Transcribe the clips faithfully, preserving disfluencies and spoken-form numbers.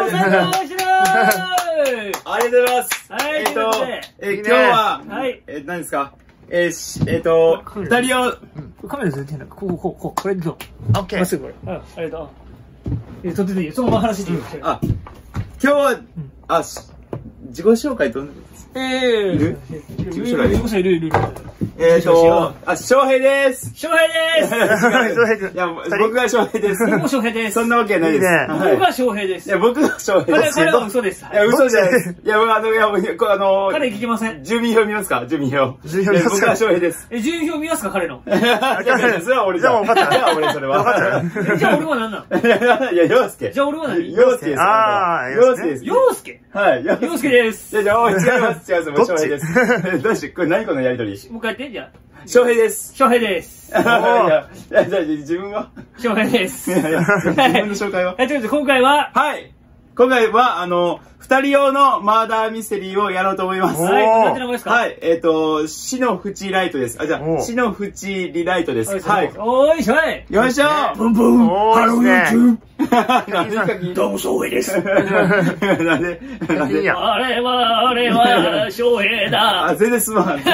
ーさんの面白い。 ありがとうございます。 はい、 えっと、え、今日は、 はい。 え、何ですかえー、し、えっと、二人を、 カメラずっと変だ。こう、こう、こう、これどう？ オッケー。 まっすぐこれ。うん、ありがとう。え、撮ってていいよ。そのまま話していいよ。 あ、今日は、あ、し、自己紹介どんなええ。 いる自己紹介いるいるいるいる。 えっと、あ、翔平です。 翔平です。 いや、僕が翔平です。 僕も翔平です。 そんなわけないです。 僕が翔平です。 いや、僕が翔平です。 彼は嘘です。 いや、嘘じゃないです。いや、あの、いや、あの、 彼聞きません。 住民票見ますか住民票。 住民票見ますか僕が翔平です。 え、住民票見ますか彼の。 いや、それは俺じゃん。じゃあ俺それは。 じゃあ俺は何なの？ いや、陽介。 じゃあ俺は何？ 陽介です。 ああ、 陽介です。 陽介はい。 陽介です。 いや、じゃあ、違います。違います。翔平です。どうしてこれ何このやりとり。 もう一回言って、じゃあ。 翔平です。 翔平です。 いや、いや、じゃあ自分は翔平です。 いやいや、自分の紹介ははい、ということで今回は、 はい。今回は、あの、二人用のマーダーミステリーをやろうと思います。 はい、何て名前ですか？ はい、えっと、死の淵ライトです。あ、じゃあ、死の淵リライトです。はい。 おーいしょい。 よいしょブンブンハロー YouTube。 どうも、翔平です。なんで、なんで。 あれは、あれは、翔平だ。 あ、全然すまん。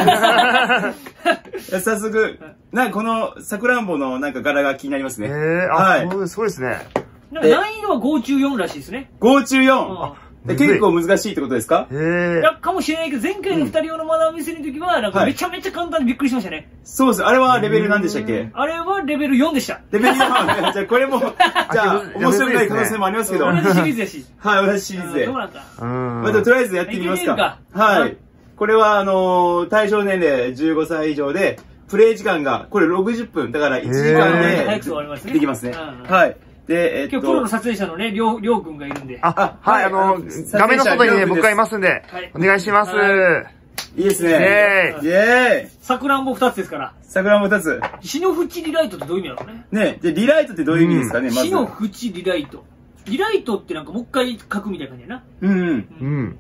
早速、なんかこのさくらんぼのなんか柄が気になりますね。 ええ、あ、すごいですね。 なんか難易度はご中よんらしいですね。 ご中よん。結構難しいってことですか？ ええ。かもしれないけど、前回の二人用のマナー見せる時は、なんかめちゃめちゃ簡単でびっくりしましたね。 そうです。あれはレベル何でしたっけ？ あれはレベルよんでした。 レベルよん。じゃあこれも、じゃあ面白くない可能性もありますけど。 同じシリーズだし。 はい、同じシリーズで。 どうなんか。 またとりあえずやってみますか。はい。これはあの、対象年齢じゅうごさい以上で、プレイ時間が、これろくじゅっぷん。だからいちじかんでできますね。はい。で、えっと。 今日プロの撮影者のね、りょう、りょうくんがいるんで。 あ、はい、あの、画面の外にね、僕がいますんで、お願いします。 いいですね。イェーイ。 さくらんぼふたつですから。 さくらんぼふたつ。 死の淵リライトってどういう意味だろうね。 ねで、リライトってどういう意味ですかね、まず。 死の淵リライト。リライトってなんかもう一回書くみたいな感じやな。 うん。うん。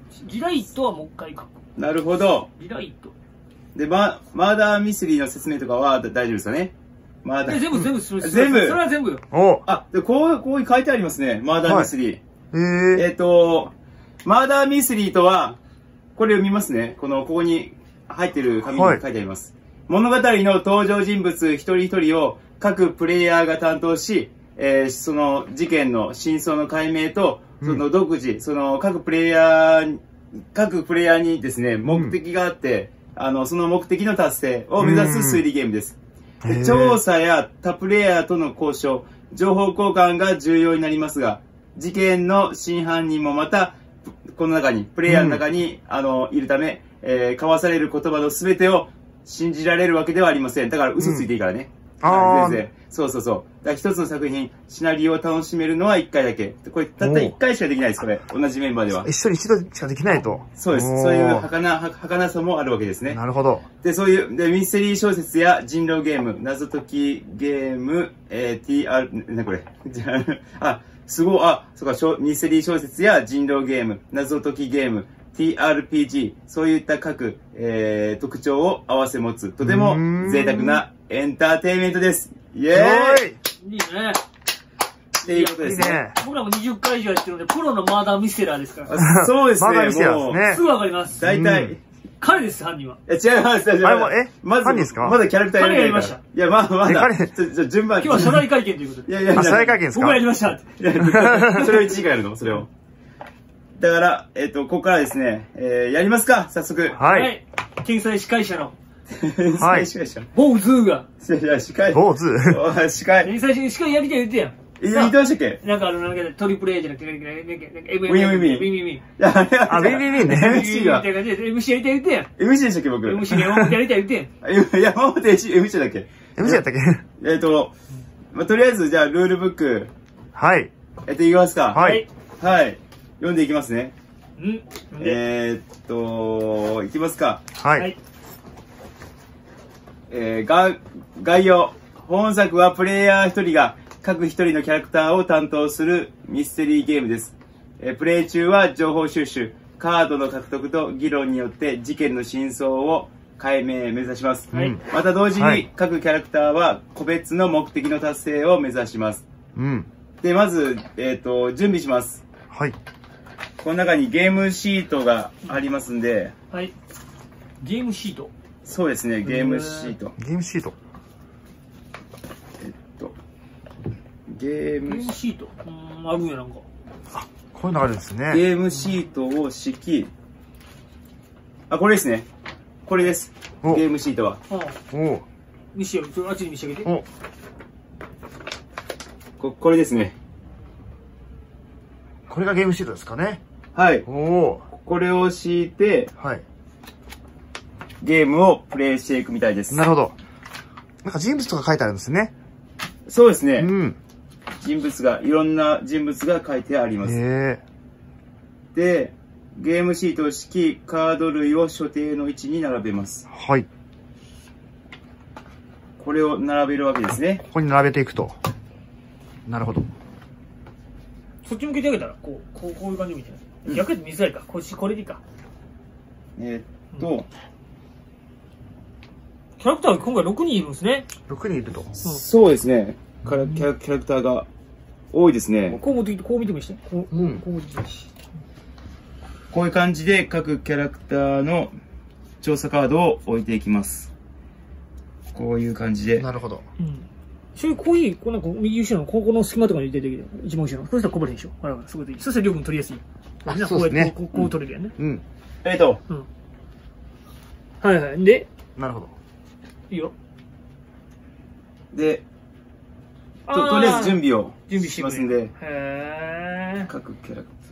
リライトはもう一回書く。 なるほど。 リライト。 で、マーダーミステリーの説明とかは大丈夫ですかね？マーダー。 全部全部全部。 全部。 それは全部よ。 おあ、で、こう、こう書いてありますね。マーダーミステリー。 ええっと、マーダーミステリーとは、これを見ますね。この、ここに入ってる紙に書いてあります。物語の登場人物一人一人を各プレイヤーが担当し、えー、その事件の真相の解明と、その独自、うん、その各プレイヤー、各プレイヤーにですね、目的があって、うん、あの、その目的の達成を目指す推理ゲームです。うん、調査や他プレイヤーとの交渉、情報交換が重要になりますが、事件の真犯人もまた、この中に、プレイヤーの中に、うん、あの、いるため、えー、交わされる言葉の全てを信じられるわけではありません。だから嘘ついていいからね。うん、ああ。全然。そうそうそう。だから一つの作品、シナリオを楽しめるのは一回だけ。これ、たった一回しかできないです、これ。同じメンバーでは。 一緒に一度しかできないと。 そうです。そういう儚、儚さもあるわけですね。 なるほど。 で、そういう、で、ミステリー小説や人狼ゲーム、謎解きゲーム、えー、ティーアール、な、これ。じゃあ、あ、すごい、あ、そうか、ミステリー小説や人狼ゲーム、謎解きゲーム、ティーアールピージー、そういった各、えー、特徴を併せ持つ、とても贅沢なエンターテインメントです。イェーイ！ いいね。 っていうことですね。 僕らもにじゅっかい以上やってるので、プロのマーダーミステラーですから。 そうですね。 マーダーミステラーですね。 すぐわかります。 大体。 彼です、犯人は。 え、違います。 あれも、えまず、 犯人ですか？ まだキャラクターやりました。いや、まあ、まだ。ちょ、順番。 今日は初代会見ということで。 いやいや、 初代会見ですか？ 僕らやりました。いや、それをいちじかんやるのそれを。だから、えっと、ここからですね、えー、やりますか早速。 はい。 天才司会者の。 天才司会者。 ボーズーが。 いや、司会。 ボーズー司会。 天才司会やりたい言ってやん。 言ってましたっけ？ なんかあの、なんかトリプル A じゃなくて、なんか、なんか、なんか、 ウィンウィンウィン。 ウィンウィンウィン。 あ、ウィンウィンウィンね。 エムシー が。 みたいな感じで、エムシー やりたい言ってやん。 エムシー でしたっけ、僕。 エムシー 山本やりたい言ってやん。山本 エムシー だっけ？ エムシー やったっけ？ えっと、まあ、とりあえず、じゃあ、ルールブック。 はい。 やっていきますか。 はい。 はい。読んでいきますね。 んえーっと、いきますか。 はい。 えー、が、概要。本作はプレイヤー一人が各一人のキャラクターを担当するミステリーゲームです。えー、プレイ中は情報収集、カードの獲得と議論によって事件の真相を解明目指します。はい、また同時に各キャラクターは個別の目的の達成を目指します。 うん。 で、まず、えーっと、準備します。 はい。 この中にゲームシートがありますんで。 はい。ゲームシート。 そうですね、ゲームシート。 ゲームシート。 えっと、ゲームゲームシート。うん、あるんや、なんか。 あ、こういうのあるんですね。 ゲームシートを敷き、あ、これですね。これです。ゲームシートは。 おお。見してよ、あっちに見してあげて。おこ、これですね。 これがゲームシートですかね。 はい。 おお。 これを敷いて、 はい。 ゲームをプレイしていくみたいです。 なるほど。なんか人物とか書いてあるんですね。 そうですね。 うん。 人物が、いろんな人物が書いてあります。 へー。で、ゲームシートを敷き、カード類を所定の位置に並べます。 はい。 これを並べるわけですね。 ここに並べていくと。なるほど。 そっち向けてあげたら、こう、こう、こういう感じみたいな。逆に見づらいか。こっち、これでいいか。 えー、っと、うん、 キャラクターが今回ろくにんいるんですね。 ろくにんいると。 うん、そうですね。キャラ、キャラキャラクターが多いですね。 こう持ってきて、こう見てもいいしね。こう、うん、こう持ってきてし。 こういう感じで各キャラクターの調査カードを置いていきます。こういう感じで。 なるほど。 うん。そういうコーヒー、こうなんか右後ろのここの隙間とかに入れてるけど、一番後ろの。そうしたらこぼれへんでしょ。あら、すごいいい。そしたら両分取りやすい。 あ、そうですね。 こう、こう取れるやんね。 うん。 えっと。 うん。はいはい。で、 なるほど。 いいよ。 で、と、とりあえず準備を準備しますんで。 へー。 各キャラクタ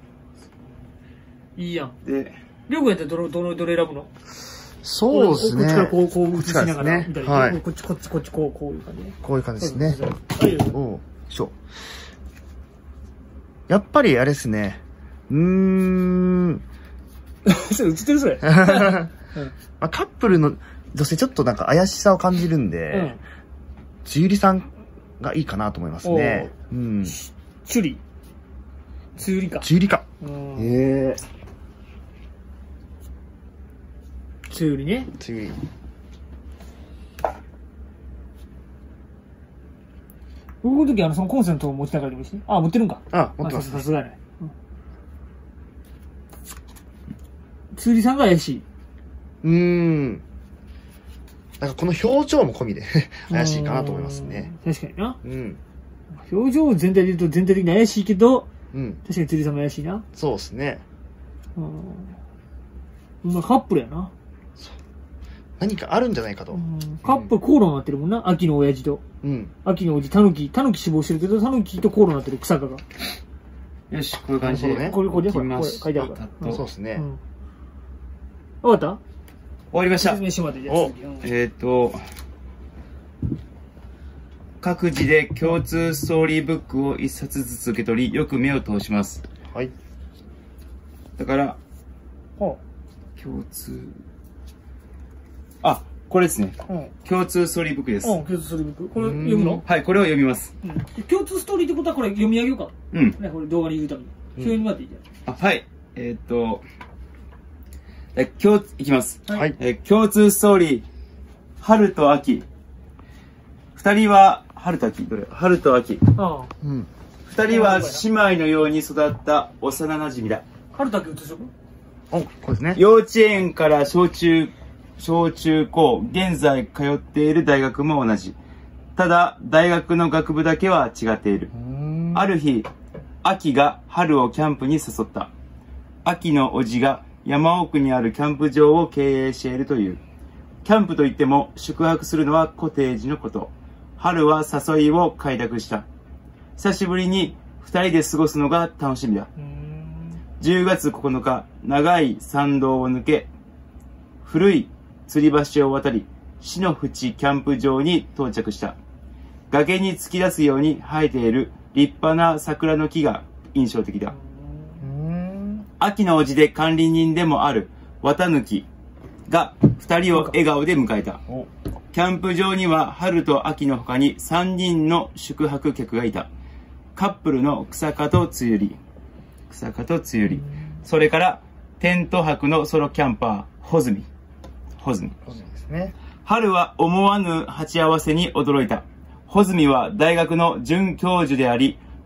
ー。いいやん。 で、 りょうくんやったらどれ、どれ、どれ選ぶの？ そうですね。 こっちからこう、こう映しながら、 ね、はい。 こっち、こっち、こっち、こう、こういう感じね。 こういう感じですね。 はい。 おう、そう。やっぱりあれですね。うーん。 それ映ってるそれ。 まあ、カップルの女性ちょっとなんか怪しさを感じるんで、うん、ジュリさんがいいかなと思いますね。うん。 チュリ。ツーリか。 チュリか。へえ。 ツーリね。 ツーリ。 僕の時あの、そのコンセントを持ちながらでもいいしね。あ、持ってるんか。 あ、持ってます、 ね。さすがね。うん、ツーリさんが怪しい。 うーん。なんかこの表情も込みで怪しいかなと思いますね。 確かにな。 うん。 表情全体で言うと全体的に怪しいけど、 うん。 確かにツーリさんも怪しいな。 そうですね。 うん。まあカップルやな。 何かあるんじゃないかと。 カップル口論になってるもんな。秋の親父と。 うん。 秋のおじ、タヌキ、タヌキ死亡してるけど、タヌキと口論になってる草加が。 よし、こういう感じで。 ね、これ、これで、これ、これ書いてあるから。 そうですね。 わかった？ 終わりました。 説明してもらって、じゃあ次。えっと、各自で共通ストーリーブックを一冊ずつ受け取り、よく目を通します。 はい。 だから、共通、あ、これですね。共通ストーリーブックです。 うん、共通ストーリーブック。これ読むの？ はい、これを読みます。 共通ストーリーってことはこれ読み上げようか。 うん。 ね、これ動画に言うために。そういうのもらっていいじゃん。あ、はい。えっと、え、今日、いきます。 はい。 え、共通ストーリー、春と秋。二人は、春と秋、どれ？春と秋。 ああ。 うん。 二人は姉妹のように育った幼馴染だ。 春と秋写しとく？ お、これですね。 幼稚園から小中、小中高、現在通っている大学も同じ。ただ、大学の学部だけは違っている。ある日、秋が春をキャンプに誘った。秋の叔父が山奥にあるキャンプ場を経営しているという。キャンプといっても宿泊するのはコテージのこと。春は誘いを快諾した。久しぶりに二人で過ごすのが楽しみだ。じゅうがつここのか、長い山道を抜け、古い吊り橋を渡り、死の淵キャンプ場に到着した。崖に突き出すように生えている立派な桜の木が印象的だ。秋の叔父で管理人でもある綿貫が二人を笑顔で迎えた。キャンプ場には春と秋の他に三人の宿泊客がいた。カップルの草加とつゆり。草加とつゆり。それからテント泊のソロキャンパー、穂積。穂積。 穂積ですね。 春は思わぬ鉢合わせに驚いた。穂積は大学の准教授であり、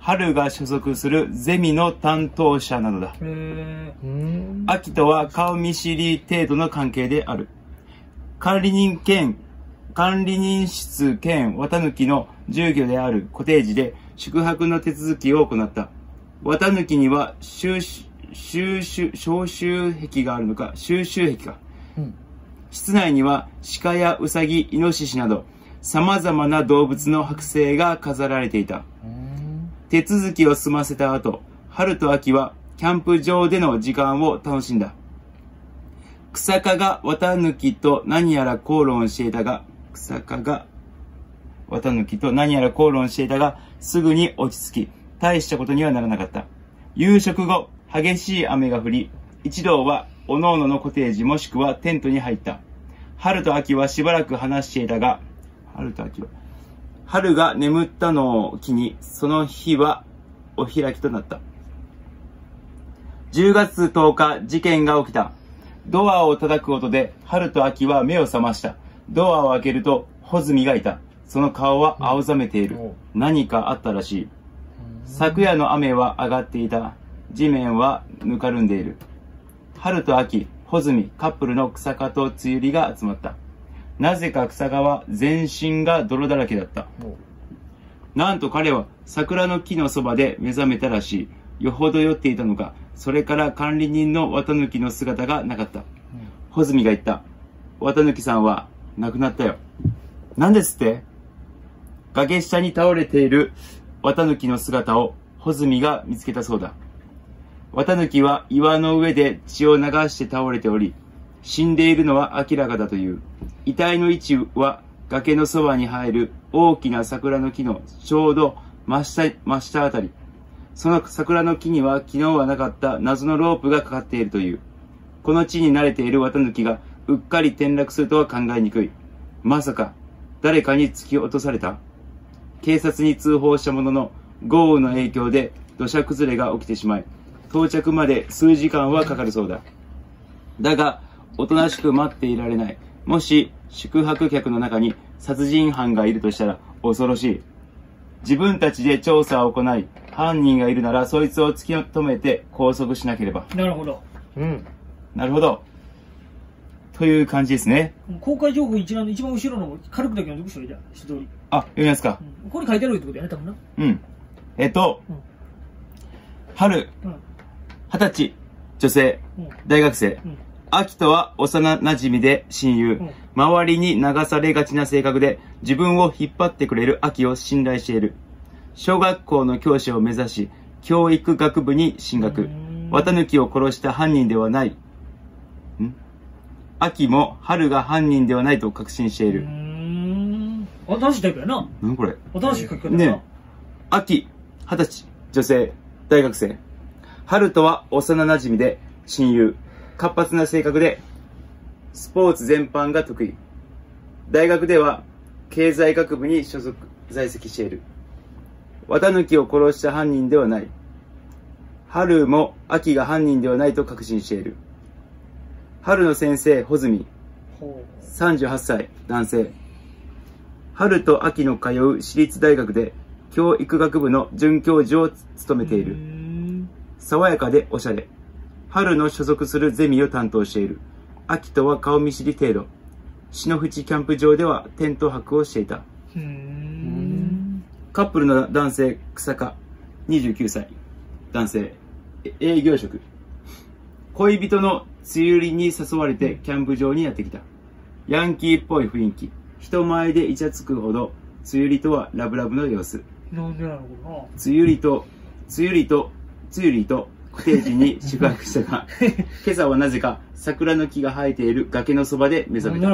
春が所属するゼミの担当者なのだ。 へ秋とは顔見知り程度の関係である。管理人兼、管理人室兼綿抜の住居であるコテージで宿泊の手続きを行った。綿抜には収集、消臭壁があるのか、収集壁か。うん、室内には鹿やウサギ、イノシシなど様々な動物の剥製が飾られていた。手続きを済ませた後、春と秋はキャンプ場での時間を楽しんだ。草加が綿抜と何やら口論していたが、草加が綿抜と何やら口論していたが、すぐに落ち着き、大したことにはならなかった。夕食後、激しい雨が降り、一同は各々のコテージもしくはテントに入った。春と秋はしばらく話していたが、春と秋は、春が眠ったのを機に、その日はお開きとなった。じゅうがつとおか、事件が起きた。ドアを叩く音で、春と秋は目を覚ました。ドアを開けると、穂積がいた。その顔は青ざめている。何かあったらしい。昨夜の雨は上がっていた。地面はぬかるんでいる。春と秋、穂積、カップルの草加とつゆりが集まった。なぜか草加は全身が泥だらけだった。なんと彼は桜の木のそばで目覚めたらしい。よほど酔っていたのか、それから管理人の綿抜の姿がなかった。穂積が言った。綿抜さんは亡くなったよ。何ですって？崖下に倒れている綿抜の姿を穂積が見つけたそうだ。綿抜は岩の上で血を流して倒れており、死んでいるのは明らかだという。遺体の位置は崖のそばに生える大きな桜の木のちょうど真下、真下あたり。その桜の木には昨日はなかった謎のロープがかかっているという。この地に慣れている綿抜がうっかり転落するとは考えにくい。まさか誰かに突き落とされた？警察に通報したものの豪雨の影響で土砂崩れが起きてしまい、到着まで数時間はかかるそうだ。だが、おとなしく待っていられない。もし、宿泊客の中に殺人犯がいるとしたら恐ろしい。自分たちで調査を行い、犯人がいるならそいつを突き止めて拘束しなければ。 なるほど。 うん。なるほど。という感じですね。 公開情報一覧の一番後ろの軽くだけ読んでくしょ、じゃあ、一通り。 あ、読みますか。 うん、ここに書いてあるってことだよね、多分な。 うん。えっと、うん、春、うん、二十歳、女性、うん、大学生。うん、秋とは幼馴染で親友、うん、周りに流されがちな性格で自分を引っ張ってくれる秋を信頼している。小学校の教師を目指し、教育学部に進学。綿抜を殺した犯人ではない。ん秋も春が犯人ではないと確信している。うーん。新しいタイプやな。 何これ？ 新しい書き方やな。 ね。秋、二十歳、女性、大学生。春とは幼馴染で親友。活発な性格で、スポーツ全般が得意。大学では、経済学部に所属、在籍している。綿抜を殺した犯人ではない。春も秋が犯人ではないと確信している。春の先生、穂積。さんじゅうはっさい、男性。春と秋の通う私立大学で、教育学部の准教授を務めている。爽やかでおしゃれ。春の所属するゼミを担当している。秋とは顔見知り程度。篠淵キャンプ場ではテント泊をしていた。うーんカップルの男性、草加。にじゅうきゅうさい。男性。営業職。恋人の梅雨入りに誘われてキャンプ場にやってきた。ヤンキーっぽい雰囲気。人前でイチャつくほど、梅雨入りとはラブラブの様子。 なんでなのかな。 梅雨入りと、梅雨入りと、梅雨入りと、コテージに宿泊したが、今朝はなぜか桜の木が生えている崖のそばで目覚めた。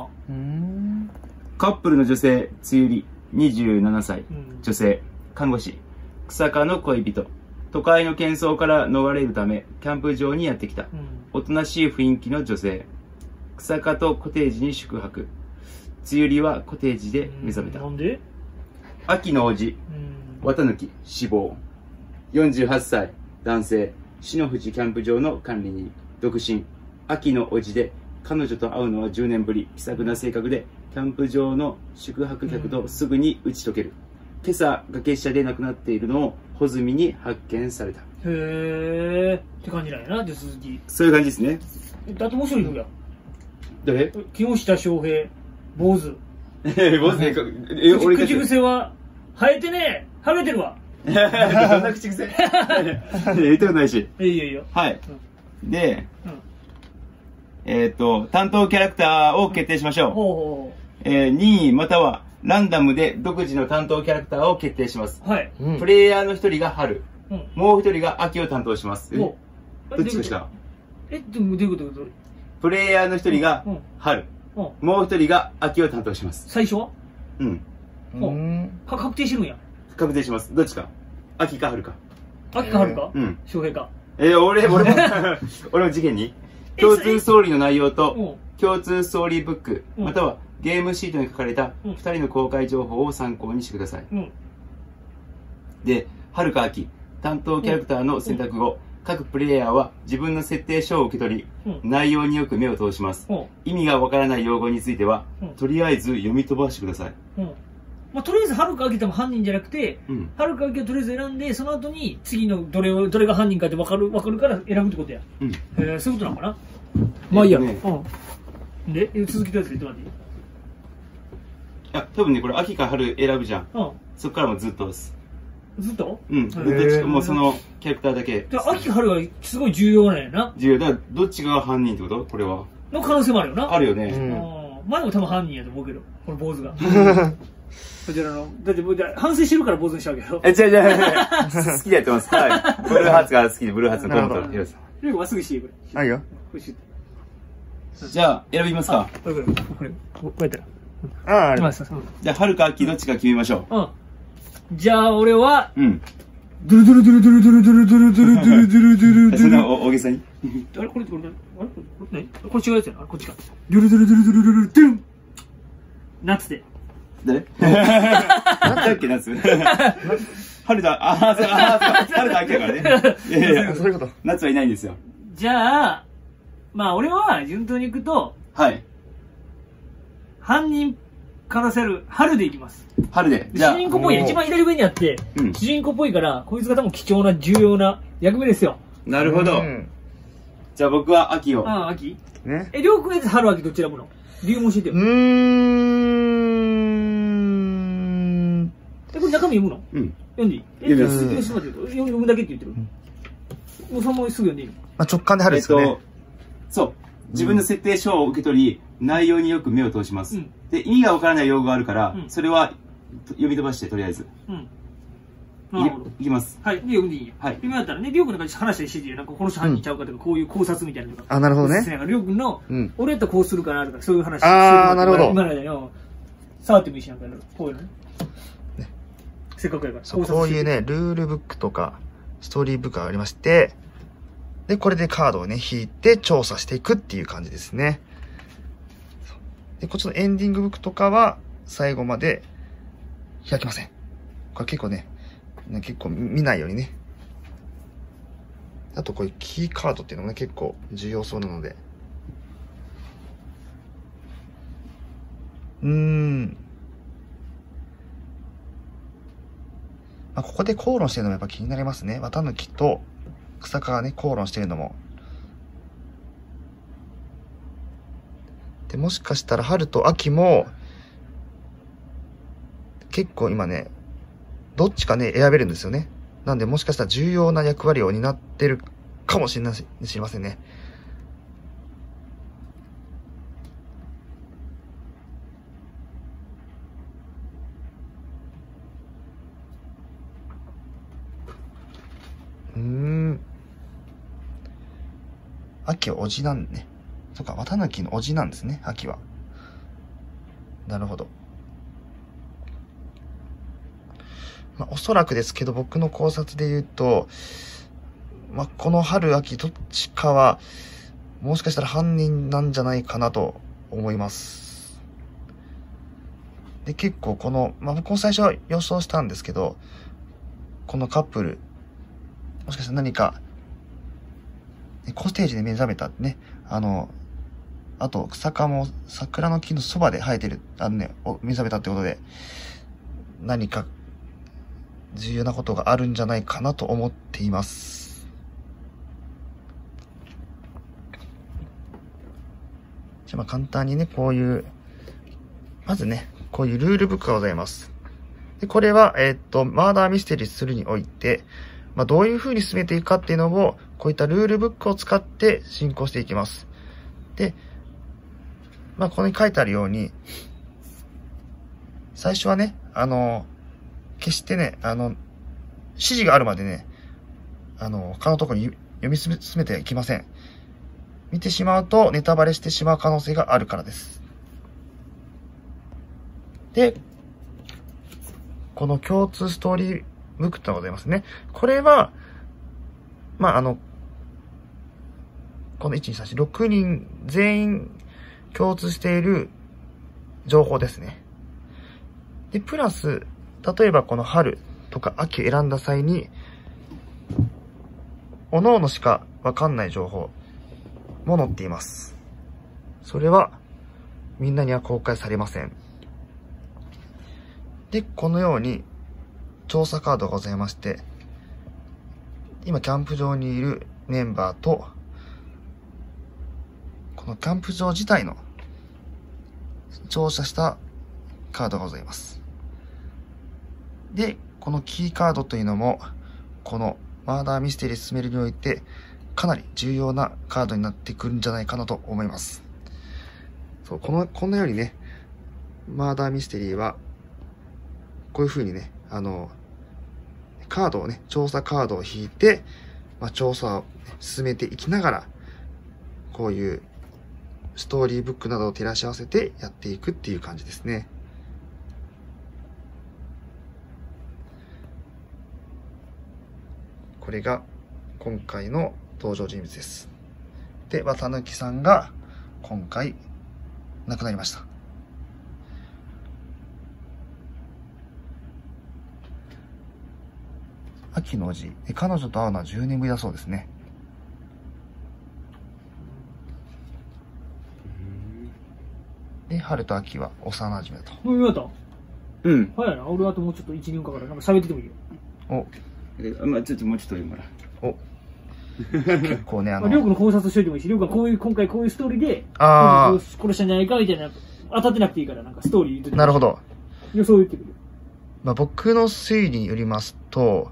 カップルの女性、梅雨入り、にじゅうななさい、うん、女性、看護師、草加の恋人。都会の喧騒から逃れるため、キャンプ場にやってきた。うん、おとなしい雰囲気の女性。草加とコテージに宿泊。梅雨入りはコテージで目覚めた。 なんで？ 秋の叔父、綿抜、死亡。よんじゅうはっさい、男性、篠淵キャンプ場の管理人。独身。秋の叔父で、彼女と会うのはじゅうねんぶり。気さくな性格で、キャンプ場の宿泊客とすぐに打ち解ける。今朝、崖下で亡くなっているのを穂積に発見された。 へーって感じなんやな、で、鈴木。 そういう感じですね。 え、あともう一人いるやん。 誰？ 木下翔平、坊主。 え、坊主ね、え、俺口癖は、生えてねえ、ハゲてるわ。 どんな口癖？言ったことないし。 いやいやいや。 はい。で、 うん。 えっと、担当キャラクターを決定しましょう。 ほうほえー、任意またはランダムで独自の担当キャラクターを決定します。 う。はい。 うんプレイヤーの一人が春、 うん。 もう一人が秋を担当します。えおどっちかしか。 え、でもどういうことどういうこプレイヤーの一人がうん春、 とうん。 もう一人が秋を担当します。 最初はうん。 うん。 か確定してるんや。 確定します。どっちか。秋か春か。 秋か春かうん。 翔平か。 えー、俺、俺も、俺も事件にえ共通ストーリーの内容と、 うん。 共通ストーリーブック、 うんまたはゲームシートに書かれたうんふたりの公開情報を参考にしてください。 うん。 で、春か秋、担当キャラクターの選択後、各プレイヤーは自分の設定書を受け取り、 うん。 内容によく目を通します。 うん。 意味がわからない用語については、 うんとりあえず読み飛ばしてください。 うん。まあ、とりあえず春か秋でも犯人じゃなくて、 うん。 春か秋をとりあえず選んで、その後に次のどれを、どれが犯人かって分かる、分かるから選ぶってことや。 うん。 えー、そういうことなのかな。まあいいや。 えっとうん。で、え続きとやつ言ってもらっていい？ あ、多分ね、これ秋か春選ぶじゃん。 うん。 そっからもうずっとです。 ずっとうん。 へどっーちか、もうそのキャラクターだけ。 じゃあ秋春はすごい重要なんやな。 重要。だから、どっちが犯人ってことこれは。 の可能性もあるよな。 うあるよね。 うんん。 まあでも多分犯人やと思うけど、この坊主が。こちらの、だって僕反省してるから坊主にしたわけよ。 え、違う違う違う。好きでやってます。はい。ブルーハーツが好きで、ブルーハーツのコントなるほどヒロさん。 よくまっすぐしてこれ。 はいよ。 これしてじゃあ、選びますか。 これこれ、これ、こうやったら。 ああ、あれ。 まあそうそうじゃあ、春か秋どっちか決めましょうん。じゃあ俺は、 う。うん。 ドゥルドゥルドゥルドゥルドゥルドゥルドゥルドゥルドゥルドゥルドゥルドゥルそんな大げさに。 あれこれこれこれあれこれ何これ違うやつやな。あれこっちか。ドゥルドゥルドゥルドゥルドゥルドゥルン夏で。 誰なんだっけ、夏春だ、あー、そう、あー、そう、春だ秋だからね。いやいやいや、 そういうこと。 夏はいないんですよ。 じゃあ、まあ俺は順当に行くと、 はい。 犯人からせる春でいきます。 春で。じゃあ主、人公っぽいやん。一番左上にあって、 うん主人公っぽいから、こいつが多分貴重な重要な役目ですよ。 なるほどう。んじゃあ僕は秋を。 ああ、秋ね。 え、りょうくんやつ春秋どっち選ぶの理由も教えてよ。 うーん。 え、これ中身読むのうん。 読んでいいえ、 読みますちょっと待ってよ読むだけって言ってる。もうそのまますぐ読んでいいのまあ、直感で春えっですよねと。、そう。自分の設定書を受け取り、内容によく目を通します。 うんで、意味がわからない用語があるから、 うんそれは読み飛ばして、とりあえず。 うん。なるほど。 いいきます。 はい。で、読んでいいよ。 はい今だったらね、りょうくんなんか話したりしてて、なんかこの人犯人ちゃうかとか、こういう考察みたいなのとか。 あ、なるほどね。 りょうくんの、 うん。 俺やったらこうするかなとか、そういう話あーなるほど今の間よ。触ってもいいし、なんかやるこういうのね。せっかくやから。 そう、 考察してこういうね、ルールブックとか、ストーリーブックがありまして、で、これでカードをね、引いて調査していくっていう感じですね。で、こっちのエンディングブックとかは、最後まで開きません。これ結構ね、ね結構見ないようにね。あとこういうキーカードっていうのもね、結構重要そうなので。うーん。まあ、ここで口論してるのもやっぱ気になりますね。綿貫と草加がね、口論してるのも。で、もしかしたら春と秋も、結構今ね、どっちかね、選べるんですよね。なんで、もしかしたら重要な役割を担ってるかもしれないし、知りませんね。うーん。秋はおじなんね。そっか、綿貫のおじなんですね、秋は。なるほど。まあ、おそらくですけど、僕の考察で言うと、まあ、この春、秋、どっちかは、もしかしたら犯人なんじゃないかなと思います。で、結構この、まあ、僕も最初は予想したんですけど、このカップル、もしかしたら何か、コテージで目覚めたね、あの、あと、草加も桜の木のそばで生えてる、あのね、目覚めたってことで、何か、 重要なことがあるんじゃないかなと思っています。じゃあまあ簡単にね、こういう、まずね、こういうルールブックがございます。で、これは、えーっと、マーダーミステリーするにおいて、まあ、どういう風に進めていくかっていうのを、こういったルールブックを使って進行していきます。で、まあ、ここに書いてあるように、最初はね、あの、決してね、あの、指示があるまでね、あの、他のところに読み進めてはいけません。見てしまうとネタバレしてしまう可能性があるからです。で、この共通ストーリーブックってのがございますね。これは、まあ、あの、このいち、に、さん、よん、ろくにん全員共通している情報ですね。で、プラス、例えばこの春とか秋を選んだ際に、各々しかわかんない情報も載っています。それはみんなには公開されません。で、このように調査カードがございまして、今キャンプ場にいるメンバーと、このキャンプ場自体の調査したカードがございます。で、このキーカードというのも、このマーダーミステリー進めるにおいて、かなり重要なカードになってくるんじゃないかなと思います。そう、この、こんなようにね、マーダーミステリーは、こういう風にね、あの、カードをね、調査カードを引いて、まあ、調査を進めていきながら、こういうストーリーブックなどを照らし合わせてやっていくっていう感じですね。これが今回の登場人物です。で、綿貫さんが今回亡くなりました。秋の字、彼女と会うのはじゅうねんぶりだそうですね。で、春と秋は幼馴染だと。 もう見た？ うん。 早いな。俺あともうちょっといち、にふんかからなんか喋っててもいいよ。 お、 まあちょっともうちょっと読むから。 お、結構ね、あの、 りょうくんの考察しといてもいいし、りょうくんはこういう、今回こういうストーリーで、 あー、 殺したんじゃないかみたいな、当たってなくていいから、なんかストーリー言ってて。 なるほど。 予想言ってくる。 まあ、僕の推理によりますと、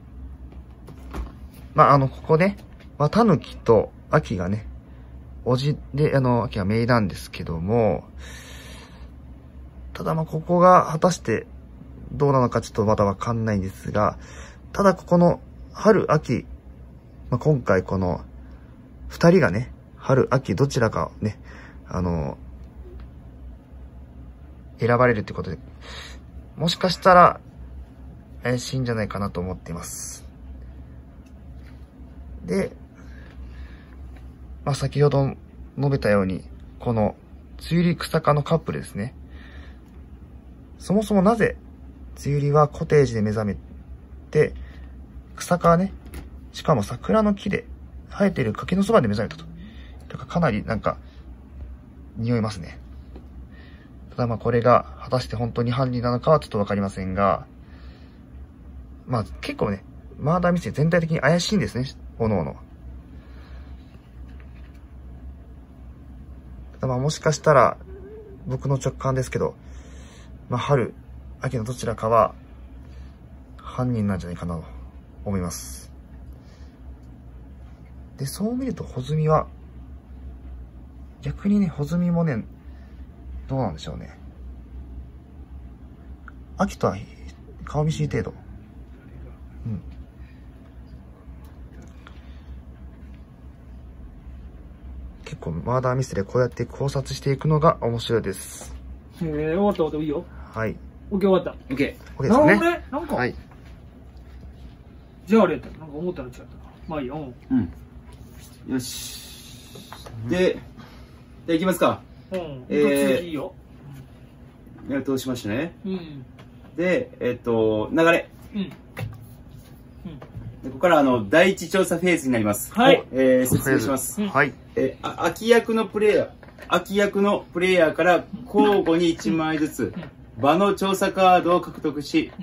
まあ、あの、ここね、綿貫と秋がね、おじで、あの、秋が姪なんですけども、ただまあ、ここが果たしてどうなのかちょっとまだわかんないんですが、ただここの春、秋、まあ、今回この二人がね、春、秋どちらかをね、あの、選ばれるってことで、もしかしたら怪しいんじゃないかなと思っています。で、まあ、先ほど述べたように、この梅雨入り草加のカップルですね。そもそもなぜ梅雨入りはコテージで目覚めて、草加はね、しかも桜の木で生えている柿のそばで目覚めたと。だからかなりなんか、匂いますね。ただまあこれが果たして本当に犯人なのかはちょっとわかりませんが、まあ結構ね、マーダーミステリー全体的に怪しいんですね、おのおの。ただまあもしかしたら、僕の直感ですけど、まあ春、秋のどちらかは犯人なんじゃないかなと思います。で、そう見ると穂積は、逆にね、穂積もね、どうなんでしょうね。秋とは顔見知り程度。うん。結構マーダーミステリーでこうやって考察していくのが面白いです。 へえ、終わった終わった、いいよ。 はい。 オッケー終わった。 オッケこれですね。 なるほどね。なんか、 はい。 じゃああれやった。なんか思ったの違ったな。まあいいよ。 ー。うん。よし。で、じゃあ行きますか。 うん。 えー続きいいよ。 目を通しましたね。 うん。 で、えっと、流れ。 うん。 でここからあの、第一調査フェーズになります。 はい。 えー、説明します。 はい。 えー、あ秋役のプレイヤー、秋役のプレイヤーから交互にいちまいずつ、場の調査カードを獲得し、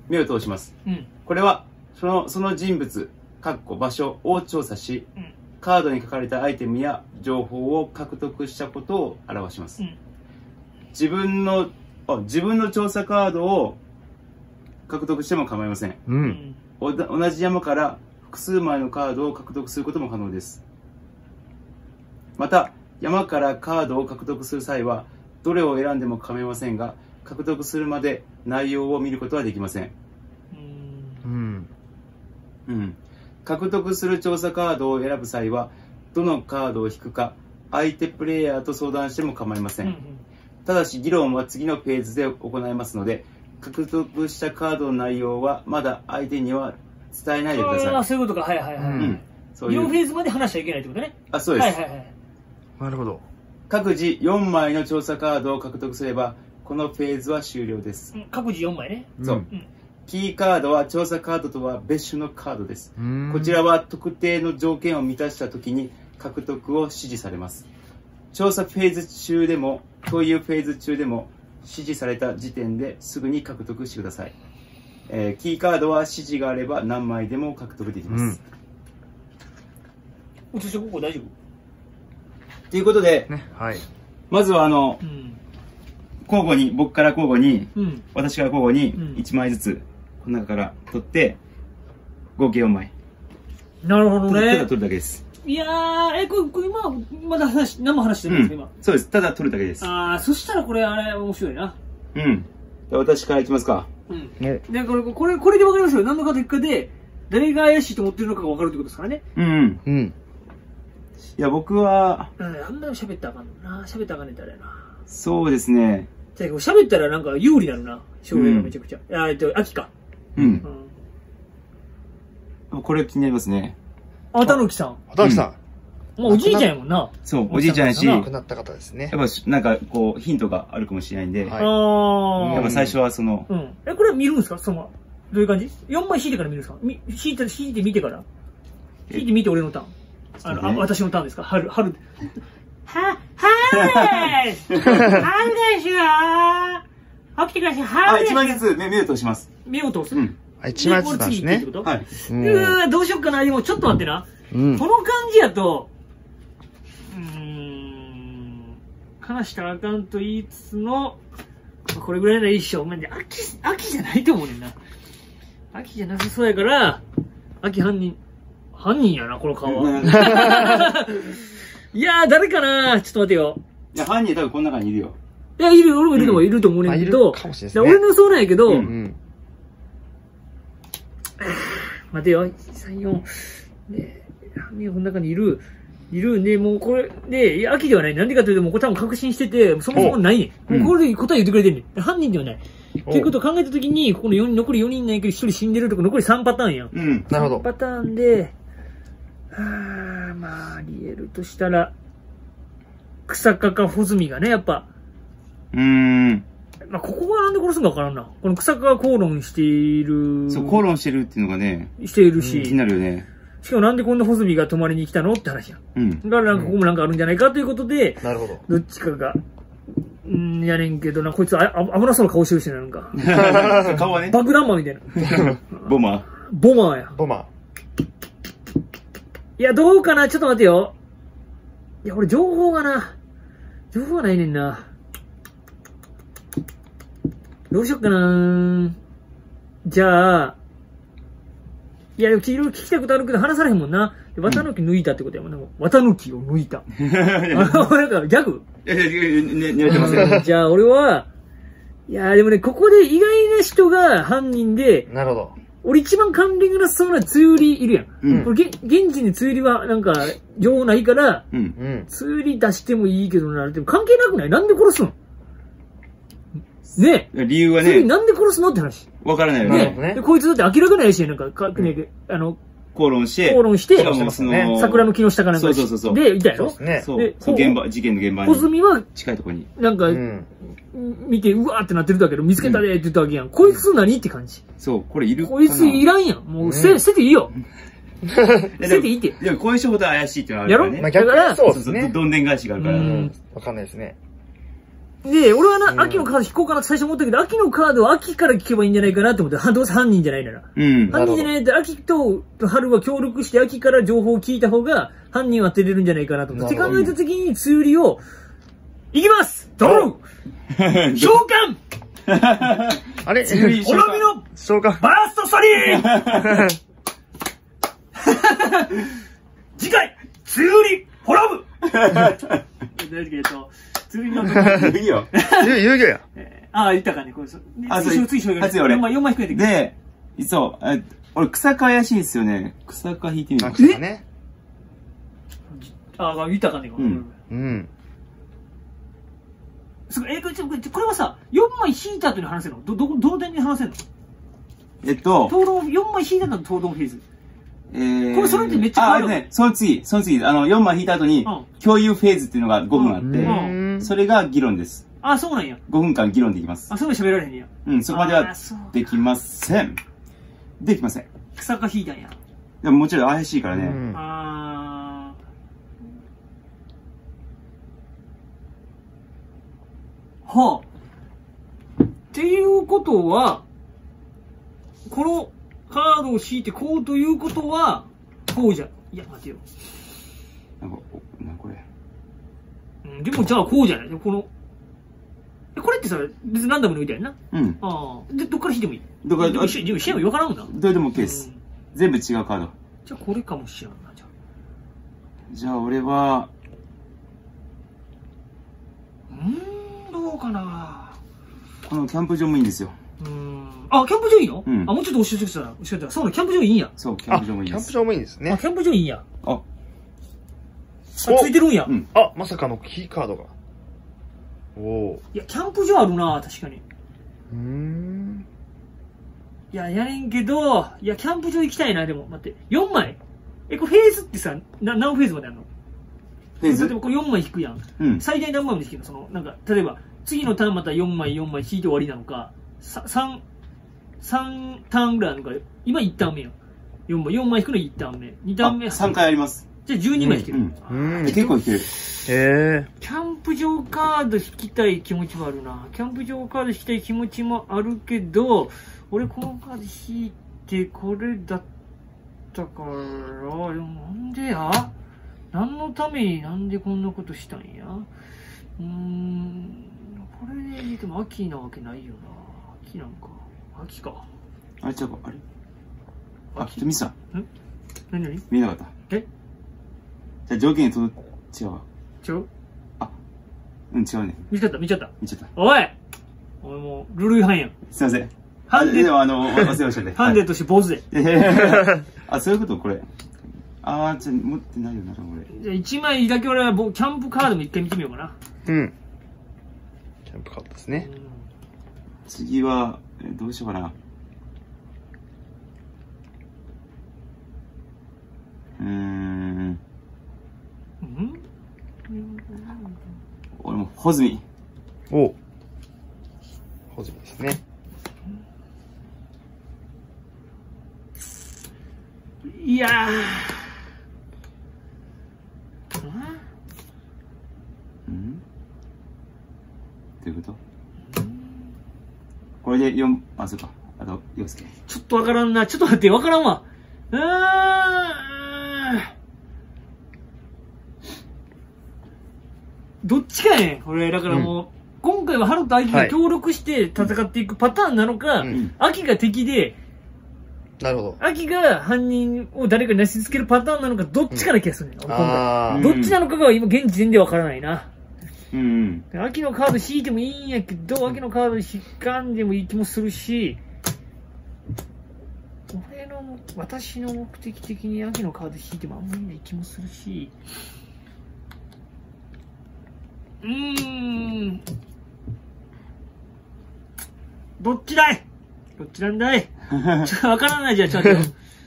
目を通します。 うん。 これは、その、その人物、かっこ場所を調査し、 うん。 カードに書かれたアイテムや情報を獲得したことを表します。 うん。 自分の、あ、自分の調査カードを獲得しても構いません。 う。 うんん。 おだ同じ山から複数枚のカードを獲得することも可能です。また、山からカードを獲得する際は、どれを選んでも構いませんが、獲得するまで内容を見ることはできません。 うん。 うん。 うん。獲得する調査カードを選ぶ際は、どのカードを引くか、相手プレイヤーと相談しても構いません。 うん。 ただし、議論は次のフェーズで行いますので、獲得したカードの内容はまだ相手には伝えないでください。 ああ、そういうことか。はいはいはい。 うんうん。そういよんフう。 ェーズまで話しちゃいけないってことね。 あ、そうです。 はいはいはい。 なるほど。 各自よんまいの調査カードを獲得すれば、このフェーズは終了です。 うん各自よんまいね。 そう。 んキーカードは調査カードとは別種のカードです。 うんこちらは特定の条件を満たしたときに獲得を指示されます。調査フェーズ中でも、共有フェーズ中でも、指示された時点ですぐに獲得してください。えーキーカードは指示があれば何枚でも獲得できます。 うん。そしてここ大丈ということで、 ね、はい。 まずはあの夫。う、ん。 交互に、僕から交互に、 うん。 私から交互にうんいちまいずつ、この中から取って、合計よんまい。 なるほどただね。 取るだけです。 いやー、え、これ、これ今、まだ話、何も話してうないんですか、 ん。そうです。ただ取るだけです。 今。あー、そしたらこれ、あれ、面白いな。 うん。じゃあ私からいきますか。 うん。 ね。 で、これ、これ、これで分かりますよ。何のカードいくかで、誰が怪しいと思ってるのかが分かるってことですからね。 うんうん。 うん。 いや、僕は、 うん、あんなの喋ったらあかんのな。喋ったらあかんねんってあれやな。 そうですね。 じゃあ、喋ったらなんか有利になるな。翔平がめちゃくちゃ。あ、えっと、秋か。 う。 うんん。 これ気になりますね。 あ、たぬきさん。 畑脇さもうおじいちゃんやもんな。 そう、おじいちゃんやし、 ん、 や亡くなった方ですね。 っぱなんかこう、ヒントがあるかもしれないんで、 はいあー。 やっぱ最初はその、 うん。え、これ見るんですかその、どういう感じ ?よん 枚引いてから見るんですかみ引いて、引いて見てから引いて見て俺のターン。あの、あ、私のターンですか春、春。は、はーい春ですよー起きてください、 あ、 春です一枚ずつ目目を通します。 目を通す。 うん。 あ、一枚ずつなんですね。 ははい。 うーわ、どうしよっかな。でもちょっと待ってな。 うんこ。の感じやと、うーん、話したらあかんと言いつつの、これぐらいならいいっしょ。お前ね、秋、秋じゃないと思うねんな。秋じゃなさそうやから、秋犯人、犯人やな、この顔は。いやー、誰かなちょっと待てよ。 いや、犯人多分この中にいるよ。 いや、いる、俺もいると思う、いると思うねんけど、 あいるかもしれないですね俺の予想なんやけど、 ううんん。 待てよ、いち、さん、よん。ね犯人この中にいる、いるね、もうこれ、で、いや、秋ではない。なんでかというと、もうこれ多分確信してて、そもそもないねん。 うんもうこれで答え言ってくれてんねん。犯人ではない。っていうことを考えたときに、ここのよにん残りよにんなんやけど、ひとり死んでるとこ残りさんパターンやん。 うん。 なるほど。 パターンで、はぁ、まあ、あり得るとしたら、草加か穂積がね、やっぱ、 うーん。 まあ、ここがなんで殺すんかわからんな。この草加が口論している、 そう、口論してるっていうのがね、 しているし、 気になるよね。 しかもなんでこんな穂積が泊まりに来たのって話やん。 うん。 だからなんかここもなんかあるんじゃないかということで、 なるほど。 どっちかが、んやねんけどな、こいつああ危なそうな顔してるしな、なんか。 顔はね、 爆弾魔みたいな。 ボマー。 ボマーや。 ボマいや、どうかなちょっと待てよ。いや、俺情報がな、情報がないねんな。どうしよっかなじゃあ、いや、でもいろいろ聞きたいことあるけど話されへんもんな。綿抜き抜いたってことやもんな。綿抜きを抜いた。あの、なんか、ギャグいやいやいや、ね、寝れてますよ。 じゃあ、俺は、いやでもね、ここで意外な人が犯人で、 なるほど。 俺一番関連がなさそうな通売りいるやん。 うんこれ、げ現地に通売りはなんか、情報ないから、 うん。 うん。 通売り出してもいいけどな、でも関係なくないなんで殺すのねえ。 理由は通売りね、 なんで殺すのって話。 わからないよね。 なるほどねで、こいつだって明らかないし、なんか、かね、あの、 口論して、 口論してしかもその、 桜の木の下かなんかそうそうそうそうで、いたやろそうですね。 そうで、 そう現場、事件の現場小泉には、 近いところに。 なんかう、ん。 見て、うわーってなってるだけど、見つけたでって言ったわけやん。こいつ何って感じ。 そう、これいるかな。 こいついらんやん。もう、捨て、捨てていいよ。捨てていいって。 でも、こういう人ほど怪しいっていうのはあるからね。 まあ逆にそうそうそう、 ですね。 どんでん返しがあるから。 ううんん。わかんないですね。 で、俺はな、秋のカード引こうかなって最初思ったけど、秋のカードは秋から引けばいいんじゃないかなって思って、どうせ犯人じゃないなら。 うん。 犯人じゃないんだったら、秋と春は協力して秋から情報を聞いた方が、犯人は当てれるんじゃないかなと思って。って考えたときに、ツーリを、いきますドロー召喚あれ強いオロミの召喚。 バーストストリー次回、ツーリ滅ぶ大丈夫えっと、ツーリのいいよ。 遊戯や。 ああ、言ったかね、これ。 あ、そう、 次、次、 次俺。 よんまい、よんまい引くやつ。 で、そう、え俺、草加怪しいんですよね。草加引いてみる。 えね。 ああ、言ったかね、これ。 うん。 すごい、え、これ、これはさ、よんまい引いた後に話せるのど、ど、同点に話せるのえっと、 討論、よんまい引いた後の討論フェーズ。 えー、 これそれってめっちゃ変わるあ、ね、その次、その次、あの、よんまい引いた後に、 うん共有フェーズっていうのがごふんあっうて、 んそれが議論です。 あ、そうなんや。 ごふんかん議論できます。 あ、そういうの喋られへんねや。 うん、そこまではあそうできません。できません。 草が引いたんや。 でももちろん怪しいからね。 うんあー。はあ。っていうことは、このカードを引いてこうということは、こうじゃ。いや、待てよ。 なんか、おなんかこれ。 うん、でもじゃあこうじゃないこの、えこれってさ、別にランダムに置いたやんな。 うん。 ああ。で、どっから引いてもいいどっからでも一緒でも一緒やもんよからんもんな。 どれでも OK です。 うん全部違うカード。 じゃあこれかもしれんな、じゃあ。 じゃあ俺は、 うーん、どうかな。 このキャンプ場もいいんですよ。 うーん。あ、キャンプ場いいの、 うんあ、もうちょっと教えてください。教えてください。そうなの、キャンプ場いいんや。 そう、キャンプ場もいいです。 キャンプ場もいいんですあ、 ね。 キャンプ場いいんや。 あ、 あ、ついてるんや。 うん。 あ、まさかのキーカードが。おお。 いや、キャンプ場あるな、確かに。 うーん。 いや、やねんけど、いや、キャンプ場行きたいな、でも。待って、よんまいえ、これフェーズってさ、な何フェーズまであるのフェーズ例えばこれよんまい引くやん。 うん。 最大何枚まで引くのその、なんか、例えば、次のターンまたよんまい、よんまい引いて終わりなのか、さ3、3ターンぐらいあるのか、今いちターン目よ。よんまい、よんまい引くのいちターン目。にターン目。 あ、さんかいあります。 じゃあじゅうにまい引ける。 うんうん。 結構いける。 へえ。 キャンプ場カード引きたい気持ちもあるな。キャンプ場カード引きたい気持ちもあるけど、俺このカード引いてこれだったから、でもなんでや何のためになんでこんなことしたんやうーん、これで見ても秋なわけないよな。秋なんか。秋か。 あれ、違うか、あれあ、ちょっと見せた。 何何見えなかった。 えじゃあ条件にとど、違うわ。 違ううん、違うね。 見ちゃった、見ちゃった。 見ちゃった。 おいおいもう、ルール違反やん。 すいません。 ハンデあでもあの、忘れましたね。 ハンデとして坊主で。 はいあ、そういうことこれ。あー、ちょ、持ってないよな、俺。 じゃあいちまいだけ俺はぼキャンプカードも一回見てみようかな。 うん。キャンプカードですね。 次は、えどうしようかな。うーん。 うん俺も、ホズミ。 おお。ホズミですね。 いやー。 うんどういうことこれでよん、あ、そうか。あと、よすけ。 ちょっとわからんな。ちょっと待って、わからんわ。うーん。どっちかやねん。これ、だからもう、うん、今回は春と秋が協力して戦っていくパターンなのか、 うん、 秋が敵で、 なるほど。 秋が犯人を誰かになしつけるパターンなのか、どっちかな気がするねん、うん、今回。 ーどっちなのかが今、現時点でわからないな。 うん、 うん。秋のカード引いてもいいんやけど、秋のカード引かんでもいい気もするし、俺の、私の目的的に秋のカード引いてもあんまりない気もするし、うーん。どっちだいどっちなんだいちょっとわからないじゃん、ちょっと。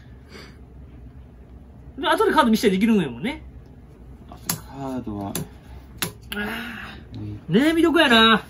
で、後でカード見せたりできるのよもんね。 カードは、 悩みどこやな。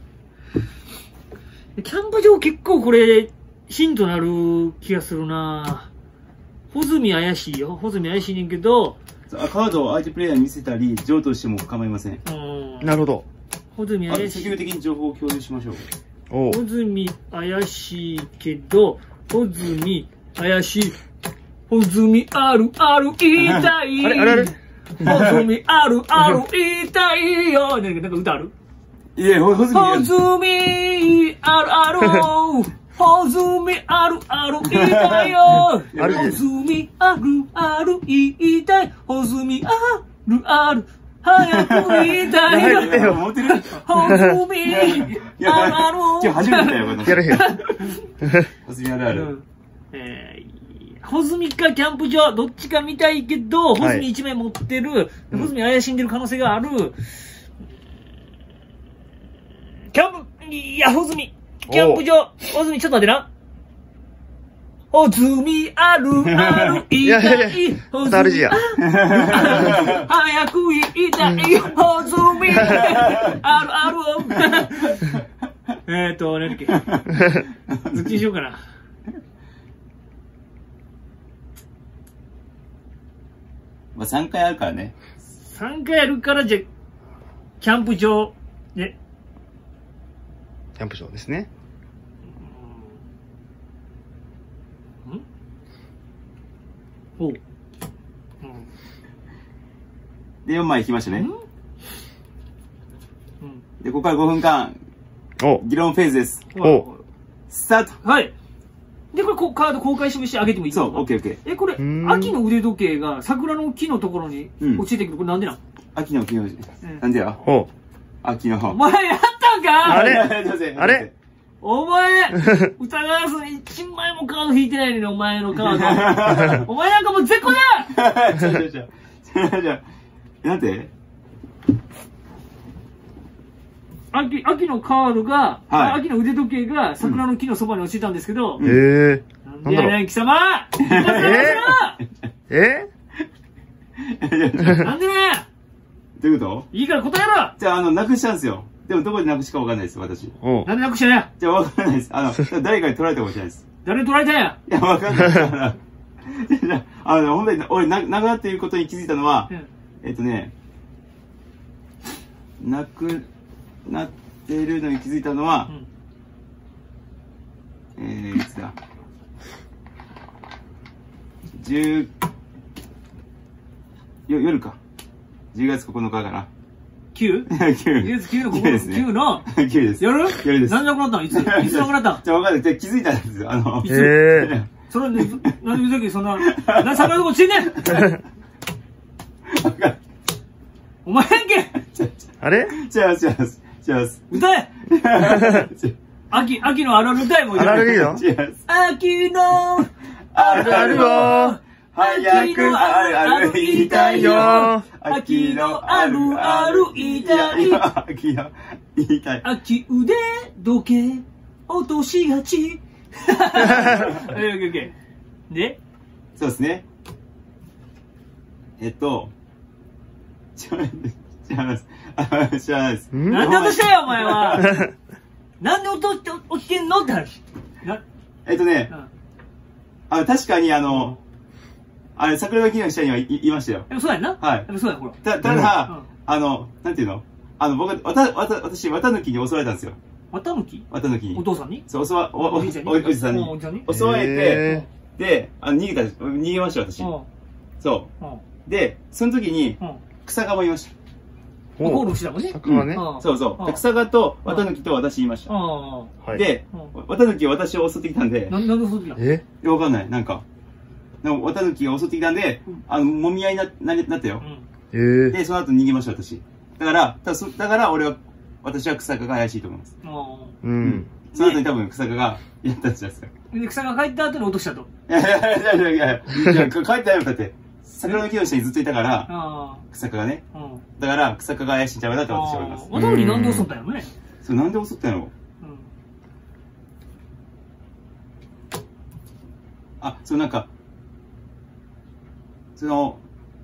キャンプ場結構これ、ヒントなる気がするな。ホズミ怪しいよ。ホズミ怪しいねんけど、 カードを相手プレイヤーに見せたり、譲渡しても構いません。 うん。 なるほど。 穂積怪しい。 積極的に情報を共有しましょう。 おう。 穂積怪しいけど、穂積怪しい。穂積あるある言いたい。 あれあれあれ穂積あるある言いたいよ。なんか、なんか歌ある？ いや、ほ、ほずみ。 穂積あるある。穂積あるある言いたいよ。 ある穂積あるある言いたい。穂積あるある。早く言いたいよ。 いや、持ってる。 穂積あるある。 今日初めてだよ、私。 やるよ。 ほずみあるある。 うんえー穂積かキャンプ場、どっちか見たいけど、穂積一枚持ってる、穂積怪しんでる可能性がある。キャンプ、いや、穂積、キャンプ場、穂積ちょっと待ってな。穂積あるある言いたい。 いやいやいや穂また アールジー や早く言いたい。穂積あるあるを。えっと、何だっけ。どっちにしようかな。 まあ、さんかいあるからね。 さんかいあるから、じゃ、キャンプ場、ね。 キャンプ場ですね。 んおう。うん。 で、よんまい引きましたね。 うん。 で、ここからごふんかん、 おう。 議論フェーズです。 おう。 スタート。 はい。で、これこカード公開示してあげてもいいですか？ そう、オッケーオッケー。 え、これ、 ん秋の腕時計が桜の木のところに落ちててくる。これなんでなん？ 秋の木の字。 んなんでやおう。 秋の。 お前やったんか？ あれあれあれお前、疑わずに一枚もカード引いてないのに、お前のカード。お前なんかもう絶好だ！ ちょちょちょ。ちょちょ。え、なんて秋、秋のカードが、 はい秋の腕時計が桜の木のそばに落ちてたんですけど、 ええ。 なんでやねん、貴様！ ええなんでねどういうこといいから答えろ！ じゃあ、あの、なくしたんですよ。でも、どこでなくしたかわかんないです、私。 おう。 なんでなくしたんや？ じゃあ、わかんないです。あの、誰かに取られたかもしれないです。 誰に取られたんや？ いや、わかんないです。あのじゃあ、あの、本当に、俺、な、なくなっていることに気づいたのは、 うんえっとね、なくなっているのに気づいたのは、 うんえー、いつだ。十、よ、夜か。じゅうがつここのかかな。 きゅう？ きゅう。 じゅうがつきゅうのここきゅうですねきゅうのきゅうです。 夜？ 夜です。 なんでなくなったの？いつ？いつなくなったん？ じゃあ、わかんない。じゃあ気づいたんですよ。あの、 いつええ。 それで、なんで言うときそんな、な、桜のとこついてん！ わかんお前やんけ！ あれ違います、違います。違います。 歌え！秋、秋のあるある歌えもう。 あるあるいいよ。 違います。 秋のあるあるよ。 早くあるある言いたいよ。 秋のあるある言いたい。 秋の言いたい。 秋腕時計落としがち。オッケーオッケー。で、 そうですね。えっと、知らないです。知らないです。あ知らないです。 んなんで落としたよ、お前は。なんで落として落ちてんのって話。な、 えっとねう、ん。 あの、確かにあの、あれ、桜の木の下にはい、いましたよ。 でもそうやんな。 はいでもそうやん、ほら。 た、ただ、 うんあの、なんていうのあの、僕は、わた、わた、私、綿抜きに襲われたんですよ。 綿抜き綿抜きに。 お父さんにそう、襲わ、お、お、おおじいちゃんにおじさんにうんおじさんに。 襲われてへ、 で、あの、逃げた、逃げました、私。 うん。 そうん。 う。で、その時に、 うん。 草がもいました。 ゴーおう。 ルしたもんね。 桜ね。 うんそうそうう。 んで草がと綿抜きと私言いました。 あはい。 で、 うん綿抜きは私を襲ってきたんであ。、な、なんでそういう時なの？ えいやわかんない。なんか、なんか綿抜きが襲ってきたんでうん、 あの、もみ合いにな、な、なったよ。 うん。 ええ。 で、その後逃げました、私。だから、ただそだから俺は、私は草加が怪しいと思います。 あうん。 その後に多分草加がやったんじゃないですか。 あ。で、草が帰った後に落としたと。 いやいやいやいやいやいや、いや帰ったよ、だって。桜の木の下にずっといたから、 あ草加がね。 あ。うん。 だから、草加が怪しいんちゃうかなって私は思います。 渡りなんで襲ったんやろね。 それなんで襲ったんやろうん。 あ、そうなんか、その、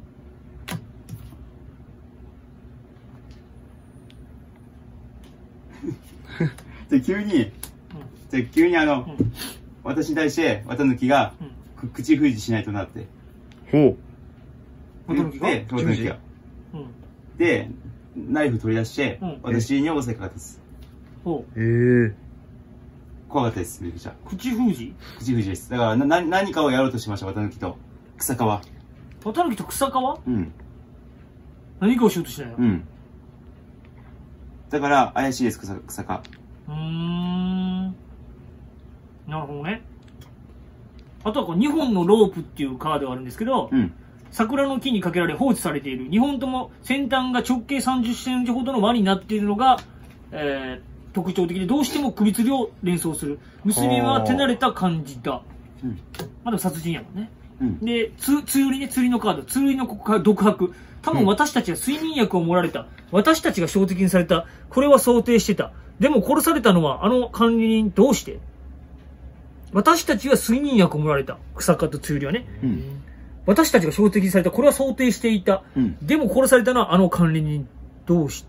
で急に、で急にあの、 うん私に対して綿抜きが、 うんく口封じしないとなって。 ほう。 綿抜きがで、綿抜きが。 うん。 で、 ナイフ取り出して、 うん私に襲いかかったです。 ほう。 ええ。 怖かったです、めちゃくちゃ。 口封じ口封じです。だからな、な、何かをやろうとしました、綿貫と草川。 綿貫と草川うん。 何かをしようとしたんや。 うん。だから、怪しいです、草草川。 うーん。なるほどね。あとはこうにほんのロープっていうカードがあるんですけど、 うん。 桜の木にかけられ放置されているにほんとも先端が直径さんじゅっセンチほどの輪になっているのが、えー、特徴的でどうしても首吊りを連想する。娘は手慣れた感じだ。 うん。 まあでも殺人やもんね。 うん。 で、つ、つよりね、釣りのカード、釣りの独白。多分私たちは睡眠薬を盛られた。私たちが標的にされた。これは想定してた。でも殺されたのはあの管理人どうして？私たちは睡眠薬を盛られた。草加とつよりはね。 うん。 私たちが標的にされた。これは想定していた。 うん。 でも殺されたのはあの管理人どうして？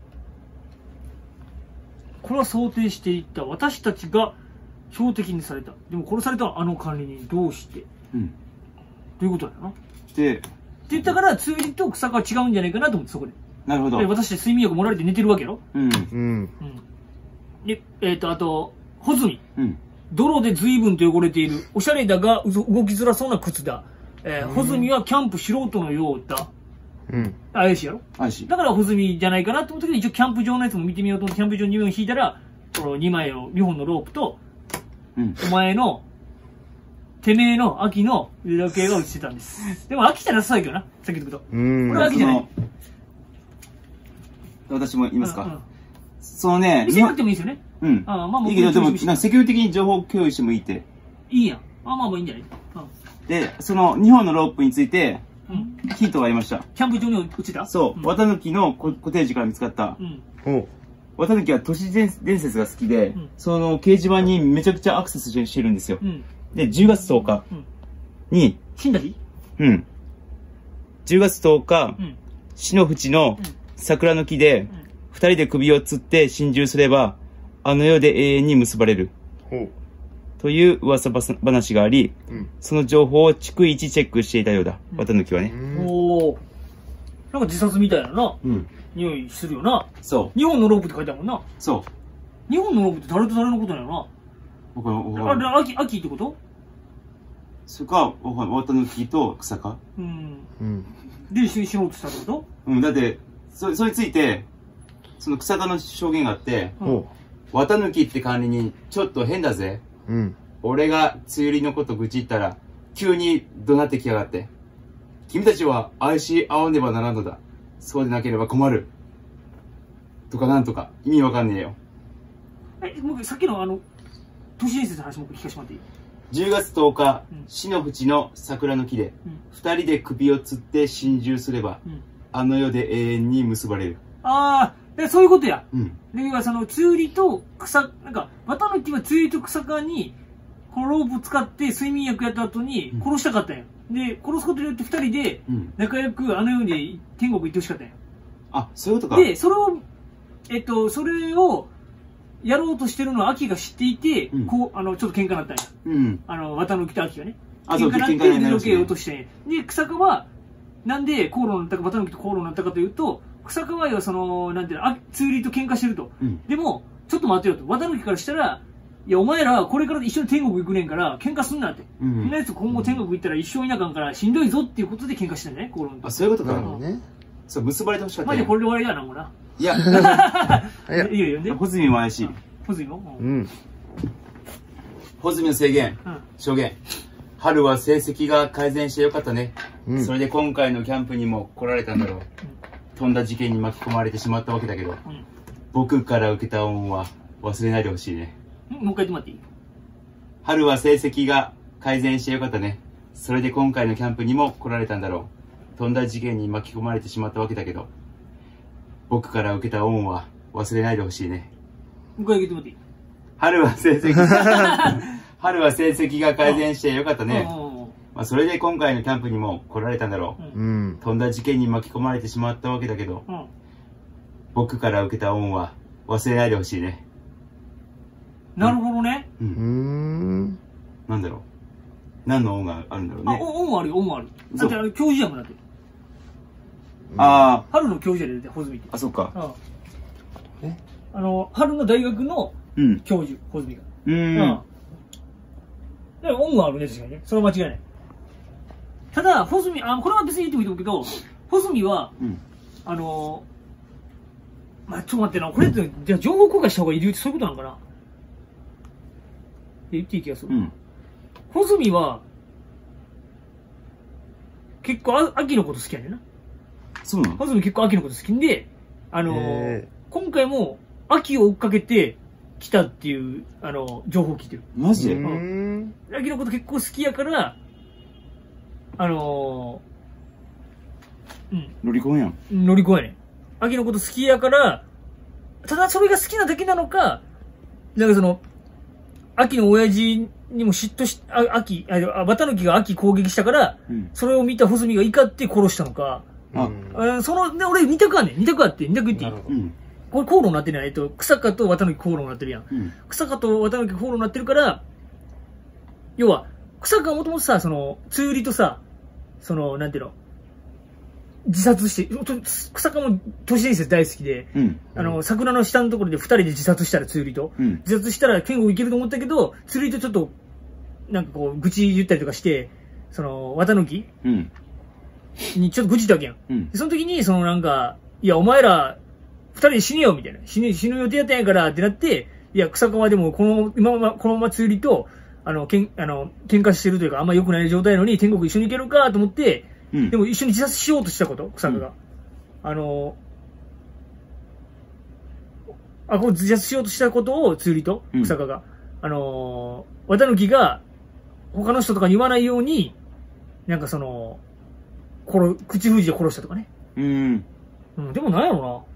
これは想定していた。私たちが標的にされた。でも殺されたのはあの管理人どうして？ うん。 ということだよな。 で、 って言ったから、つよりと草加は違うんじゃないかなと思って、そこで。 なるほど。 で私たち睡眠薬盛られて寝てるわけやろ。 うん。 うん。 うん。で、えっ、と、あと、穂積。 うん。 泥で随分と汚れている。おしゃれだがうぞ動きづらそうな靴だ。えー、穂積はキャンプ素人のようだ。 うん。 怪しいやろ。 怪しい。 だから穂積じゃないかなと思ったけど、一応キャンプ場のやつも見てみようと思って、キャンプ場にほん引いたら、このにまいのにほんのロープと、 うん。 お前の、てめえの秋の腕時計が落ちてたんです。でも秋じゃなさそうやけどな、さっき言ったこと。 うん。 これは秋じゃない。 私も言いますか。 うんうんそのね、 見せなくてもいいですよね。 うん。 ああまあ、 いいけど、でも、 僕なんか積極的に情報共有してもいいって。 いいやん。ああまあまあいいんじゃない？ で、そのにほんのロープについて、 うん。うん。 ヒントがありました。 キャンプ場に落ちた？ そう、 ん。 綿貫のココテージから見つかったう。ん。 お。 綿貫は都市伝説が好きで、 うんその掲示板にめちゃくちゃアクセスしてるんですよ。 うん。 で、じゅうがつとおかうん。 に、 死んだ日？ うん。じゅうがつとおか、 うん。 死の淵の桜の木で、 うん。 二人で首を吊って心中すれば、あの世で永遠に結ばれる。 ほう。 という噂話があり、 うん。 その情報を逐一チェックしていたようだ。 うん綿貫はね。 おお。なんか自殺みたいなな、 うん。 匂いするよな。 そう。 にほんのロープって書いてあるもんな。 そう。 にほんのロープって誰と誰のことなの僕は、僕な。あれ、 は、 秋、秋ってこと？ それか、僕は綿貫と草か。 うん。 うん。 で、一緒に死のうとしたってこうん、だって、そ、それについて、その草かの証言があって、 と？ ほ綿貫って管理人、ちょっと変だぜ。 う。うん。 俺が梅雨入りのこと愚痴ったら、急に怒鳴ってきやがって。君たちは愛し合わねばならんのだ。そうでなければ困る。とかなんとか、意味わかんねえよ。 え、もうさっきのあの、都市伝説の話も聞かせてもらっていい？ じゅうがつとおか、 うん死の淵の桜の木で、 うん。 二人で首を吊って心中すれば、 うん。 あの世で永遠に結ばれる。 ああ、でそういうことや。 うん。 で、要はその、つゆりと草、なんか、綿貫はつゆりと草川に、このロープを使って睡眠薬やった後にうん殺したかったんや。で、殺すことによって二人でうん。 仲良くあの世で天国行ってほしかったんや。 あ、そういうことか。 で、それを、えっと、それをやろうとしてるのは秋が知っていて、 うんこう、あの、ちょっと喧嘩になったんや。 うん。 あの、綿貫と秋がね。 あ、そう、 喧嘩になって喧嘩になりましたね腕時計を落としてんや。で、草川は、なんで口論になったか、綿貫と口論になったかというと、草川はその、なんていうの、あ、つゆりと喧嘩してると。 うん。 でも、ちょっと待てよと。綿貫からしたら、いや、お前らこれから一緒に天国行くねんから、喧嘩すんなって。 うそんなやん。 つ今後天国行ったら一生いなあかんからしんどいぞっていうことで喧嘩してんだね、口論とあ、。そういうことか。 なるほどね。 そう、結ばれてほしかったマジでね。 これで終わりやな、もうな。 いや、 いやいいよ、読んで。 穂積も怪しい。 ほずいのう。 うんん。 穂積の制限、 うん。 証言。春は成績が改善してよかったね。 うん。 それで今回のキャンプにも来られたんだろう。とんだ事件に巻き込まれてしまったわけだけど、 うん。 僕から受けた恩は忘れないでほしいね。 うん。もう一回言ってもらっていい？ 春は成績が改善してよかったね。それで今回のキャンプにも来られたんだろう。とんだ事件に巻き込まれてしまったわけだけど、僕から受けた恩は忘れないでほしいね。 もう一回言ってもらっていい？ 春は成績が、春は成績が改善してよかったね。 うんまあそれで今回のキャンプにも来られたんだろう。 うんうん。 うん。 とんだ事件に巻き込まれてしまったわけだけど、 うん。 僕から受けた恩は忘れないでほしいね。 なるほどね。 う。 うんん。 なんだろう。何の恩があるんだろうあ、 ね。 お恩あるよ、恩ある。だそうってあれ、教授やもんだって。 あ春の教授やで、穂積って。 あ、あ、そっか。 うん。えあの、春の大学のうん。 教授、穂積が。 ううん。 ん。 だから恩があるね、確かにね。それは間違いない。ただ、穂積、あ、これは別に言ってもいいと思うけど、穂積は、 うん。 あのー、まあ、ちょっと待ってな、これって、じゃあ情報公開した方がいい理由ってそういうことなのかなって言っていい気がする。 うん。 穂積は、結構あ秋のこと好きやねんな。 そうなの？ 穂積結構秋のこと好きんで、あのーへ今回も秋を追っかけて来たっていう、あのー情報を聞いてる。 マジで？ うーん。 秋のこと結構好きやから、あのー、うん。 ロリコンやん。 乗り越えねん。秋のこと好きやから、ただそれが好きなだけなのか、なんかその、秋の親父にも嫉妬し、あ秋、あ、綿貫が秋攻撃したから、 うん。 それを見た穂積が怒って殺したのか、 ああその、で、俺二択あんねん。二択あって、二択言っていいなるほど。 うん。 これ口論になってるやん。えっと、草加と綿貫口論になってるやん。 うん。 草加と綿貫口論になってるから、要は、草加はもともとさ、その、通理とさ、その、なんていうの、自殺して、と草加も都市伝説大好きで、 うん。 あの、桜の下のところで二人で自殺したら、通理と。 うん。 自殺したら天国行けると思ったけど、通理とちょっと、なんかこう、愚痴言ったりとかして、その、綿貫うん。 にちょっと愚痴ったわけやん。 うん。 でその時に、そのなんか、いや、お前ら、二人で死ねよ、みたいな。死ぬ、死ぬ予定やったんやから、ってなって、いや、草川でも、この、今まま、このまま通理と、あの、けん、あの、喧嘩してるというか、あんま良くない状態なのに、天国一緒に行けるか、と思って、 うん。 でも一緒に自殺しようとしたこと、草川が。あの、あ、こう自殺しようとしたことを、通理と、草川が。あの、綿貫が、他の人とかに言わないように、なんかその、殺、口封じで殺したとかね。 うん。 うん、でもなんやろな。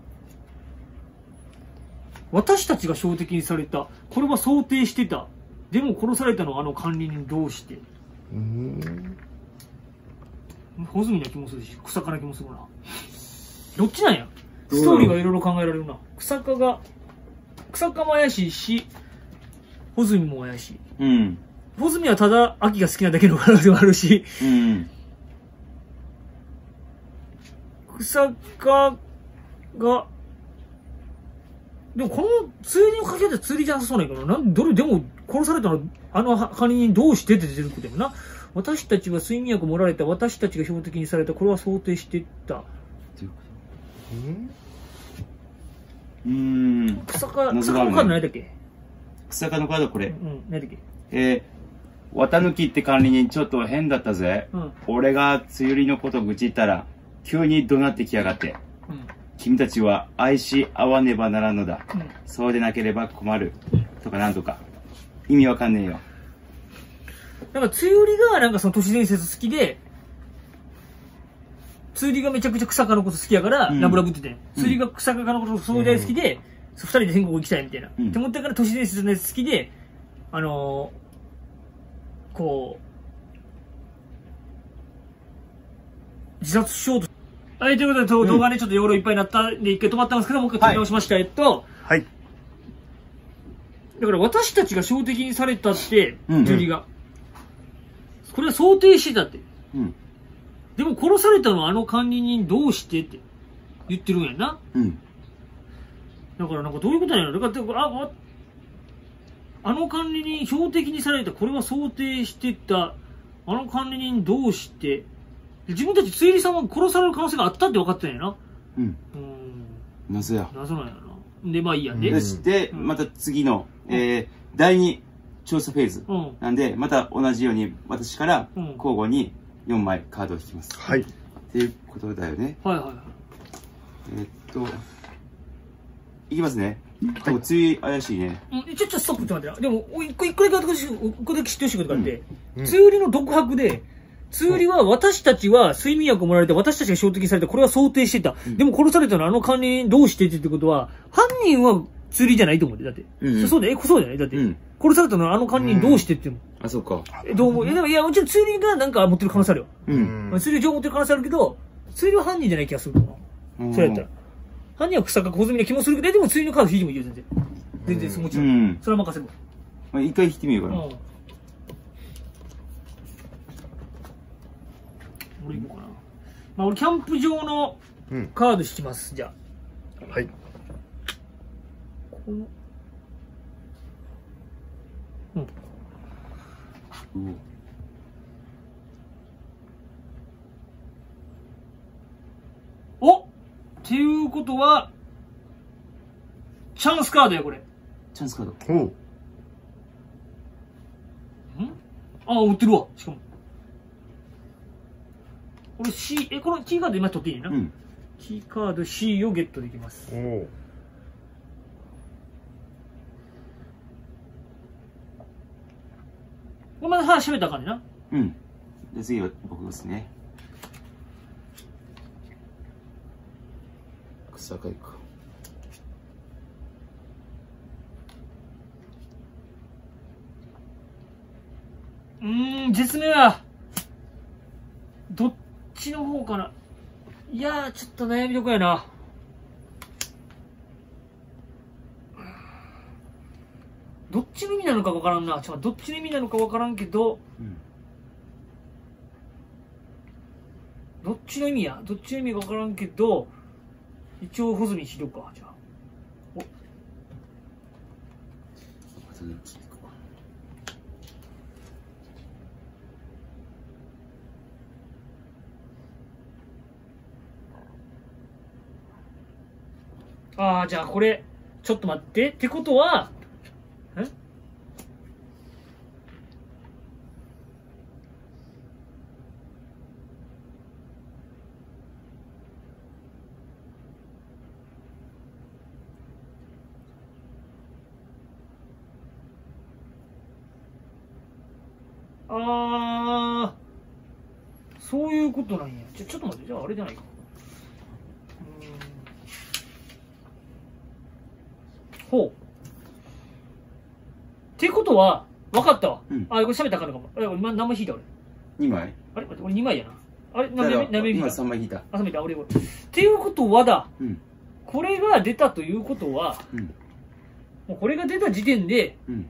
私たちが標的にされた。これは想定してた。でも殺されたのはあの管理人どうして。 うーん。 穂積な気もするし、草加な気もするな。どっちなんや。ストーリーがいろいろ考えられるな。草加が、草加も怪しいし、穂積も怪しい。 うん。 穂積はただ秋が好きなだけの可能性もあるし、 うん。 草加が、でもこの釣りのかけ方釣りじゃなさそうないからな。なんどれでも殺されたのあの管理人どうしてって出てることやもんな。私たちは睡眠薬を盛られた。私たちが標的にされた。これは想定してた。 うん。 草加、 謎があるね草加のカード何だっけ？ 草加のカードこれ。 うん、何だっけ？ えー、綿貫って管理人ちょっと変だったぜ。 うん。 俺がつゆりのこと愚痴ったら、急に怒鳴ってきやがって。 うん。 君たちは愛し合わねばならんのだ。 うん。 そうでなければ困る。とかなんとか。意味わかんねえよ。 なんか、つゆりが、なんかその都市伝説好きで、つゆりがめちゃくちゃ草加のこと好きやから、 うんラブラブって言ってうんん。つゆりが草加のことすごい大好きで、二人で天国行きたいみたいな。 うんって思ったから都市伝説のやつ好きで、あのー、こう、自殺しようと。はい、ということで、とうん動画ね、ちょっと容量いっぱいになったんで、一回止まったんですけど、もう一回撮り直しました。えっと、 はい。 だから私たちが標的にされたって、 うんうんジュリが。これは想定してたって。 うん。 でも殺されたのはあの管理人どうしてって言ってるんやな。 うん。 だからなんかどういうことなんやろ。だから、あ、ああの管理人標的にされた。これは想定してた。あの管理人どうしてで自分たち推理さんは殺される可能性があったって分かってないな。 うん。 うーん。 謎や。 謎なんやな。で、まあいいや。で、 うんそして、 うんまた次の、えー、だいに調査フェーズ。 うん。 なんで、また同じように私からうん交互によんまいカードを引きます。 はい。 っていうことだよね。 はいはいはい。 えーっと、いきますね。でも、つい怪しいね。 うん、ちょっとストップちょっと待ってな。でも、お一個一個だけ私、一個だけ知ってほしいことがあって、 うんつゆりの独白で、つゆりは私たちは睡眠薬をもらわれて私たちが標的にされた。これは想定してた。 うんでも殺されたのはあの管理人どうしてってってことは、犯人はつゆりじゃないと思って。だって。 うんうんそうだよ。え、そうじゃないだって、 うん殺されたのはあの管理人どうしてって言うの。 あ、そうか。 え、どう思うえ、でもいや、もちろんつゆりがなんか持ってる可能性あるよ。 う。 うんん。 つゆり情報持ってる可能性あるけど、つゆりは犯人じゃない気がするな。それやったら。犯人は草か小泉な気もするけど、えでもつゆりのカード引いてもいいよ、全然。全然、もちろん。 うん。 それは任せる。 まあ、一回引いてみようかな。 うん。俺行こうかな。 まあ、俺キャンプ場のうん。 カード引きます、じゃあ。 はい。 このうん。 うおっっていうことは、チャンスカードや、これ。んチャンスカード。 おう。 あ、売ってるわ、しかも。これ C、え、このキーカード今取っていいな。 うん。 キーカード C をゲットできます。 おう。 これまだ話喋ったらあかんねんな。 うん。じゃあ次は僕ですね。草刈りか。 うーん、絶妙や。どっちの方かな。いやー、ちょっと悩みどこやな。どっちの意味なのかわからんな。ちょっとどっちの意味なのかわからんけど、 うん。 どっちの意味やどっちの意味かわからんけど、一応ホズミしろか、じゃあ。 後で聞いていこああ、じゃあこれ、ちょっと待って。ってことは、んああ、そういうことなんや。ちょ、ちょっと待って、じゃああれじゃないか。うーんほう。ってことは、分かったわ。 うんあ、これ喋ったらあかんのかも。あ、俺今何枚引いた俺。 う。にまい。 あれ待って、俺にまいやな。あれ何だから枚何枚引い今たさんまい引いた。 あ、さんまいだ、俺俺。っていうことはだ。 うん。 これが出たということは、 うん。 もうこれが出た時点で、 うん。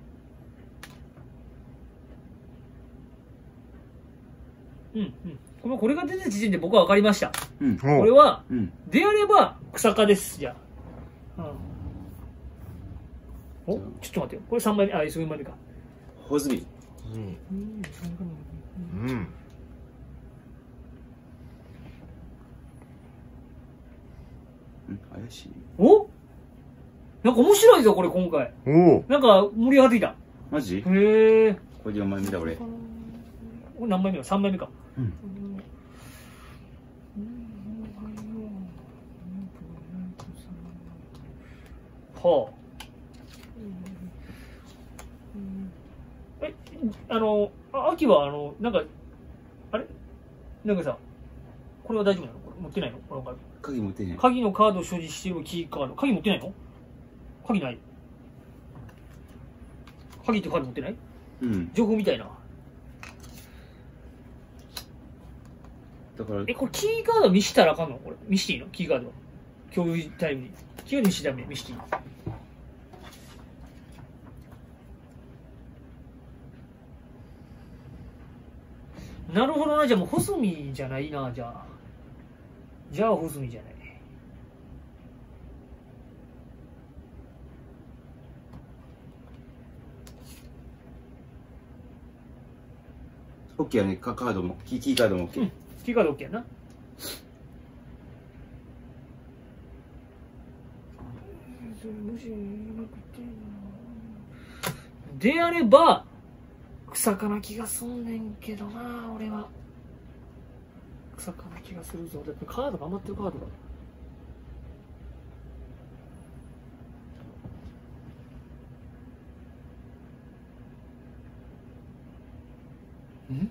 うんうん。このこれが出た時点で僕は分かりました。 うん。 これは、 うん。 であれば草加です、じゃあ。うん、おちょっと待ってよ。これさんまいめ、あ、よんまいめか。 ホズミ。 うんうん。 うん。怪しい。 おなんか面白いぞ、これ今回。 おう。 なんか盛り上がってきた。 マジ？ へえ。 これでよんまいめだ俺。 これ何枚目だ ?さん 枚目か。 うん。 はあ。え、あの、あ秋は、あの、なんか、あれなんかさ、これは大丈夫なのこれ持ってないのこのカード。 鍵持ってへん。 鍵のカードを所持しているキーカード。鍵持ってないの鍵ない。鍵ってカード持ってないうん。 情報みたいな。 だから、 え、これキーカード見したらあかんのこれ。見していいのキーカードは。共有タイムに。キーカード見してダメ見していいのなるほどな。じゃあもうホズミじゃないな、じゃあ。じゃあホズミじゃない。 オッケーやね。カカードも、キーキーカードもオッケー。 うん。キーカード OK やな。であれば、草かな気がすんねんけどな、俺は。草かな気がするぞ。だってカードが余ってるカードが。ん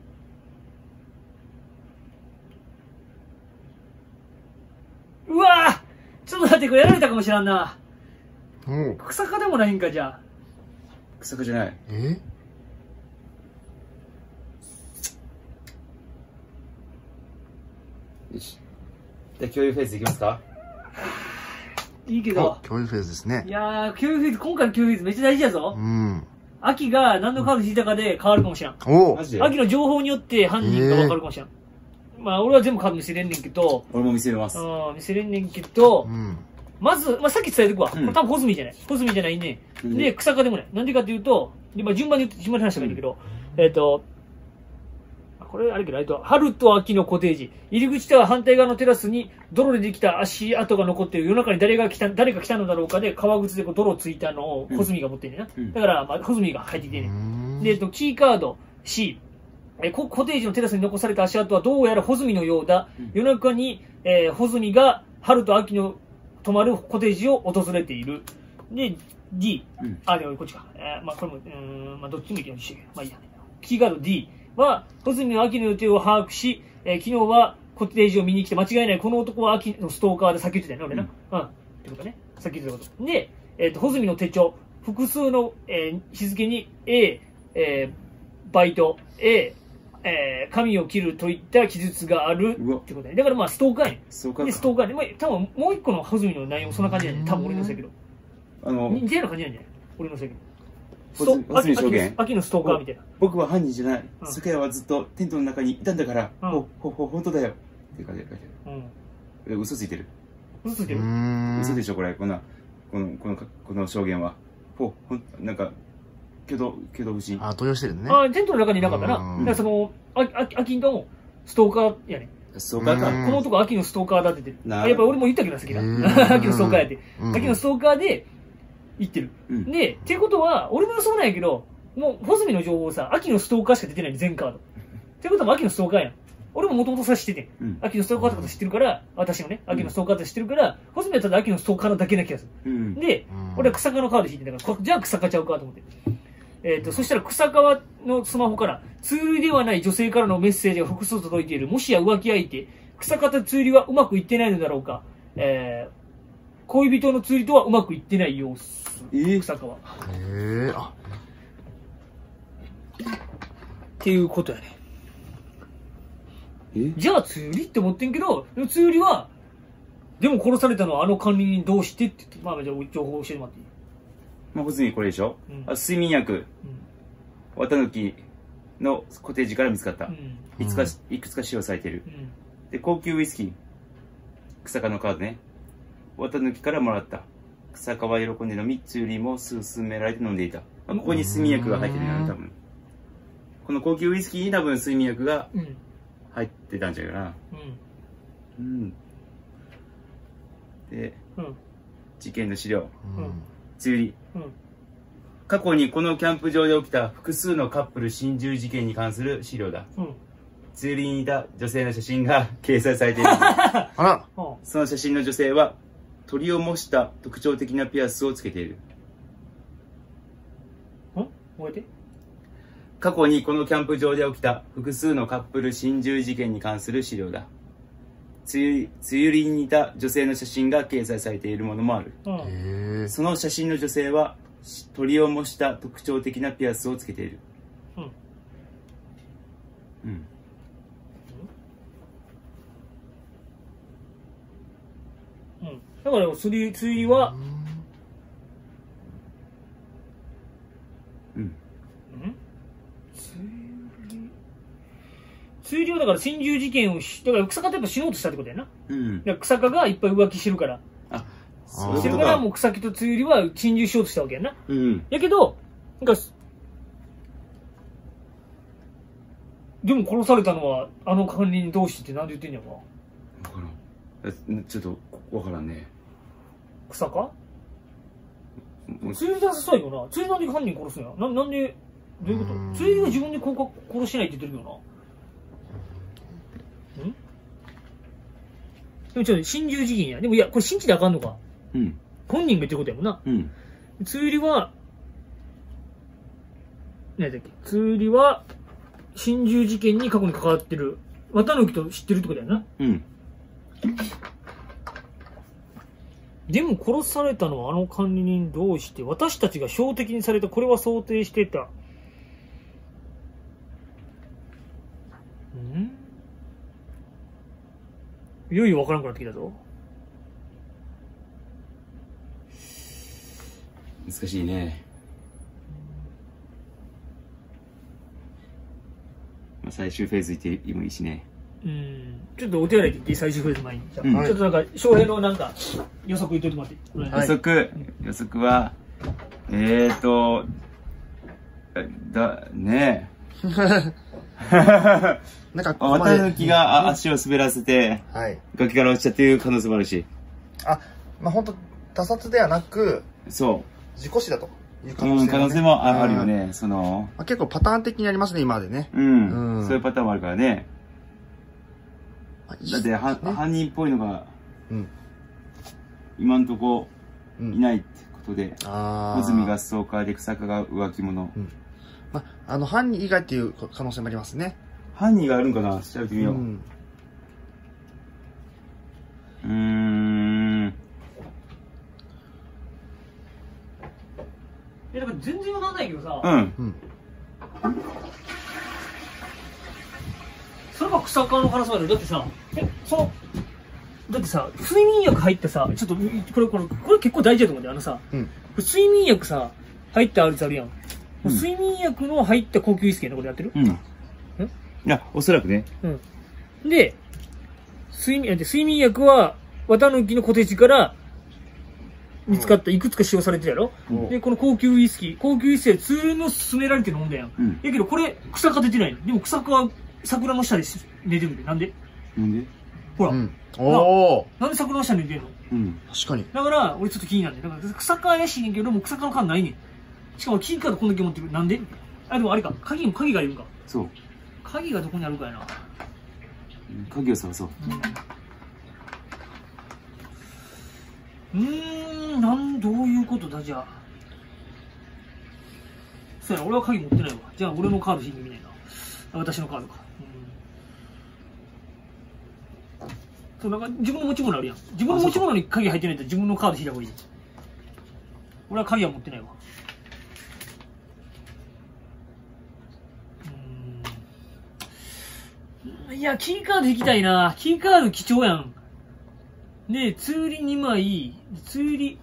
うわぁちょっと待って、これやられたかもしらんな。 おう。 草かでもないんか、じゃあ。 草かじゃない。 えよし。じゃあ共有フェーズいきますか？ いいけど。 共有フェーズですねい。やー、共有フェーズ、今回の共有フェーズめっちゃ大事やぞう。ん。 秋が何のカード引いたかで変わるかもしれん。 おうマ。ジで？ 秋の情報によって犯人が分かるかもしれん。 まあ俺は全部カード見せれんねんけど、 俺も見せれます。 あ見せれんねんけど、 うん。 まず、まあ、さっき伝えてくわ。 うんこれ多分ホズミじゃない。ホズミじゃないね。 うんで、草加でもない。なんでかっていうと、でまあ、順番に言って、順番に話したらいいんだけど、えっ、と、これあれけど、あれと、春と秋のコテージ。入り口とは反対側のテラスに泥でできた足跡が残っている。夜中に誰が来た、誰が来たのだろうかで、革靴でこう泥ついたのをホズミが持ってんねんな。 うんだから、まあ、ホズミが入ってきてんねん。で、えっと、キーカード C。えココテージのテラスに残された足跡はどうやらホズミのようだ。 うん夜中に、えーホズミが春と秋の泊まるコテージを訪れている。で、D。 うんあ、でもこっちか。えーまあ、これも、うーん、まあ、どっちもいいけど、一緒やまあいいや。キーカード D は、ホズミの秋の予定を把握し、えー昨日はコテージを見に来て間違いない。この男は秋のストーカーで、さっき言ってたよね、俺な。うん。ってことね。さっき言ってたこと。で、えっ、と、ホズミの手帳。複数の、えー日付に A、えーバイト、A、えー髪を切るといった記述があるうわってことね。だからまあ、ストーカーやねん。で、 そうかか。 ストーカーで、まあ、多分もう一個のホズミの内容もそんな感じやねん。多分俺のせいけど。 あの、 似たような感じなんじゃない俺のせいけど。 ホズホズミ証言秋の秋のストーカーみたいな。 僕は犯人じゃない。 うん昨夜はずっとテントの中にいたんだから、 うんほ、ほ、ほ、本当だよ。って書いてある。書いてあうん。 る。嘘ついてる。 嘘ついてる。 嘘でしょ、これ。こんな、この、この、この証言は。ほ、ほん、なんか、挙動、挙動不審。 あ、動揺してるね。 ああ、テントの中にいなかったな。 うんだからその、ああ秋のもストーカーやねん。 そうかか。 うんこの男秋のストーカーだって言ってる。 なあやっぱ俺も言ったけど、さっきな。 うん秋のストーカーやって。 うん秋のストーカーで言ってる。 うんで、っていうことは、俺も予想なんやけど、もう、ホズミの情報さ、秋のストーカーしか出てないの、全カード。ってことは、秋のストーカーやん。俺ももともとさ知っててん。 うん。 秋のストーカーってこと知ってるから、私のね、秋のストーカーって知ってるから、ホズミはただ秋のストーカーなだけな気がする。 うん。 で、 うん俺は草加のカード引いてたから、こじゃあ草加ちゃうかと思って。えっ、と、そしたら草加のスマホから、ツールではない女性からのメッセージが複数届いている。もしや浮気相手、草加とツーリはうまくいってないのだろうか。えー、恋人のツーリとはうまくいってない様子。 えー草加は。 へえ、あ、 っていうことやね。 えじゃあツーリって思ってんけど、でもツーリは、でも殺されたのはあの管理人どうしてって言って、まあじゃあ情報を教えてもらっていい？ まあ、ホズミこれでしょ、 うんあ睡眠薬、綿抜きのコテージから見つかった。 うん。うん。 いくつか、いくつか使用されている。 うん。 で、高級ウイスキー。草加のカードね。綿抜きからもらった。草加は喜んで飲み、ツーリーも勧められて飲んでいた。まあ、ここに睡眠薬が入ってるんだな、多分。この高級ウイスキーに多分睡眠薬がうん。 入ってたんじゃないかな。 うん。 うん。で、 うん。 事件の資料。 うん。 うんツーリー。 うん。 過去にこのキャンプ場で起きた複数のカップル心中事件に関する資料だ。 うん。 ツーリーにいた女性の写真が掲載されている。 あら、 うん。 その写真の女性は鳥を模した特徴的なピアスをつけている。 うん覚えて。 過去にこのキャンプ場で起きた複数のカップル心中事件に関する資料だ。つゆつゆりに似た女性の写真が掲載されているものもある。 うん。 へえ、 その写真の女性は鳥を模した特徴的なピアスをつけている。 うん。 うん。 うん。だから、釣り、釣りは、 うん。 うん釣り、釣りはだから心中事件をし、だから草加とやっぱ死のうとしたってことやな。 うん。 だから草加がいっぱい浮気してるから。 あ、 そういうことしてるから、もう草木と釣りは心中しようとしたわけやな。 うん。 やけど、なんか、でも殺されたのはあの管理人同士ってなんで言ってんやろわからん。えちょっとわからんね。 草加もう釣り出さそうよな。釣りなんで犯人殺すんやな。なんで、どういうこうんと釣りが自分でこう殺してないって言ってるけどな。んでもちょっと心中事件や。でもいや、これ信じてあかんのか。 うん。 本人が言ってることやもんな。 うん。 釣りは、何だっけ釣りは、心中事件に過去に関わってる。綿貫と知ってるってことやな。 うん。 でも殺されたのはあの管理人同士で、私たちが標的にされた、これは想定してた。んいよいよわからんくなってきたぞ。 難しいね。まあ、最終フェーズ行ってもいいしね。 うん。ちょっとお手洗いって言って最終フレーズ前に。 うんちょっとなんか、翔平のなんか、予測言っといてもらって。お願いします予測、予測は、えーと、だ、ねえ。 なんかここまで綿抜きがあ足を滑らせて、 はい。 崖から落ちたっていう可能性もあるし。 あ、まあ本当他殺ではなく、 そ事故死だというう。 可能性も、ねうん、可能性もああるようん。 ね。その、 まあ、結構パターン的にありますね、今までね。 うん。 うんそういうパターンもあるからね。 まあいいだって、はね犯人っぽいのが、 うん。 今んとこうんいないってことで、 ああ。 穂積がストーカーで草加が浮気者。 まあ、あの、犯人以外っていう可能性もありますね。 犯人があるんかな調べてみよう。ううん。 ーん。 え、だから全然わかんないけどさ、 うん。 うん。 それが草川の可能性ある。だってさ、え、その、だってさ、睡眠薬入ってさ、ちょっと、これ、これ、これ結構大事だと思うんだよ。あのさ、 うん。 睡眠薬さ、入ってあるやつあるやん。 うん睡眠薬の入った高級ウイスキーのこれやってるうん。いや、おそらくね。 うん。で、睡眠、で睡眠薬は、綿抜きのコテージから見つかったいくつか使用されてるやろ、 うんで、この高級ウイスキー、高級ウイスキーで通の勧められて飲んだやん。 うん。 やけどこれ、草が出てないの。でも草は桜の下で寝てるんで。なんでなんでほら、 うん。おー。 なんで桜の下に寝てんのうん。 確かに。 だから、俺ちょっと気になるね。だから、草川怪しいねんけど、もう草川の缶ないねん。しかもキーカードこんだけ持ってる。なんであ、でもあれか。鍵も鍵がいるんか。 そう。 鍵がどこにあるかやな。 鍵を探そう。 うーん、なん、どういうことだ、じゃあ。そうやな、俺は鍵持ってないわ。じゃあ、俺のカード引いてみないな。あ、私のカードか。うん。そう、なんか、自分の持ち物あるやん。自分の持ち物に鍵入ってないと自分のカード引いた方がいい。俺は鍵は持ってないわ。うーん。いや、キーカード引きたいな。キーカード貴重やん。で、ツーリにまい、ツーリ、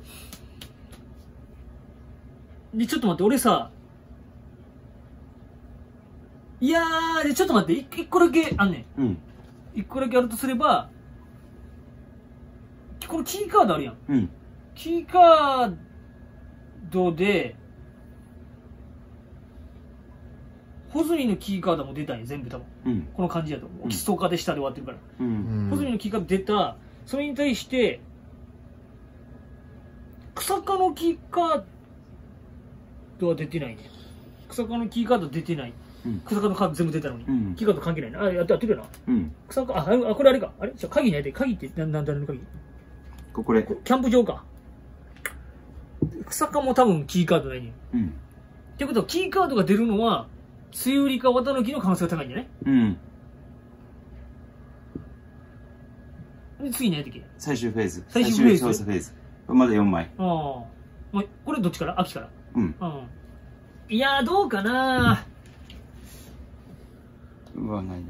で、ちょっと待って、俺さ、いやー、で、ちょっと待って、一一個だけあんねん。 うん。 一個だけあるとすれば、このキーカードあるやん。 うん。 キーカードで、ホズミのキーカードも出たんや、全部多分。 うん。 この感じやと。 うんストーカーで下で終わってるから。 う。 うんん。 ホズミのキーカード出た、それに対して、草加のキーカードは出てないね。草加のキーカード出てない。 うん。 草加のカード全部出たのに。 うんキーカード関係ないな。あ、やってやってるよな。 うん。 草加、あ、あ、これあれか。あれじゃ鍵ないで。鍵って、な、なんだの鍵ここれ。 こキャンプ場か。草加も多分キーカードないねん。 うん。 ってことは、キーカードが出るのは、梅雨りか綿抜きの可能性が高いんじゃないうん。 で、次何やったっけ最終フェーズ。 最終フェーズ最終調査フェーズ。まだよんまい。 ああ。まあ、これどっちから秋から。 うん。 うん。いやー、どうかなうわ、ないな。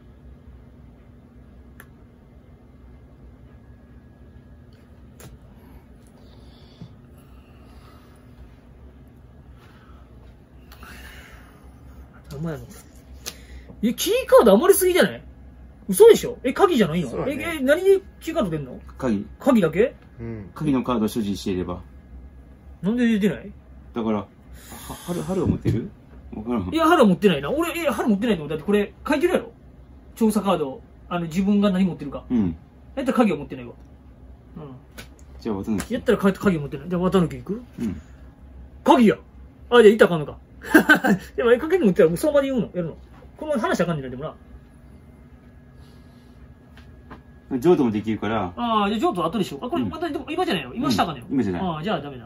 お前の。え、キーカード余りすぎじゃない嘘でしょえ、鍵じゃないの、 そうだねえ、え、何でキーカード出んの鍵。 鍵だけうん。 鍵のカードを所持していれば。 なんで出てないだから、は、春、春は持ってるわからんい。や、春は持ってないな。俺、え、春持ってないのだってこれ書いてるやろ調査カード。あの、自分が何持ってるか。 うん。 やったら鍵は持ってないわ。うん。 じゃあ、渡抜き。 やったら鍵鍵持ってない。じゃあ、綿抜き行くうん。 鍵や。あ、じゃあ、いたらあかんのか。でも、え、鍵持ってたら、もうその場で言うのやるのこの話はあかんねんな、でもな。 譲渡もできるから、 ああ、じゃあ、譲渡後でしよう。あ、これ、 うんまた、でも今じゃないの今したらあかんねん。 うん今じゃないああ、じゃあ、ダメだ。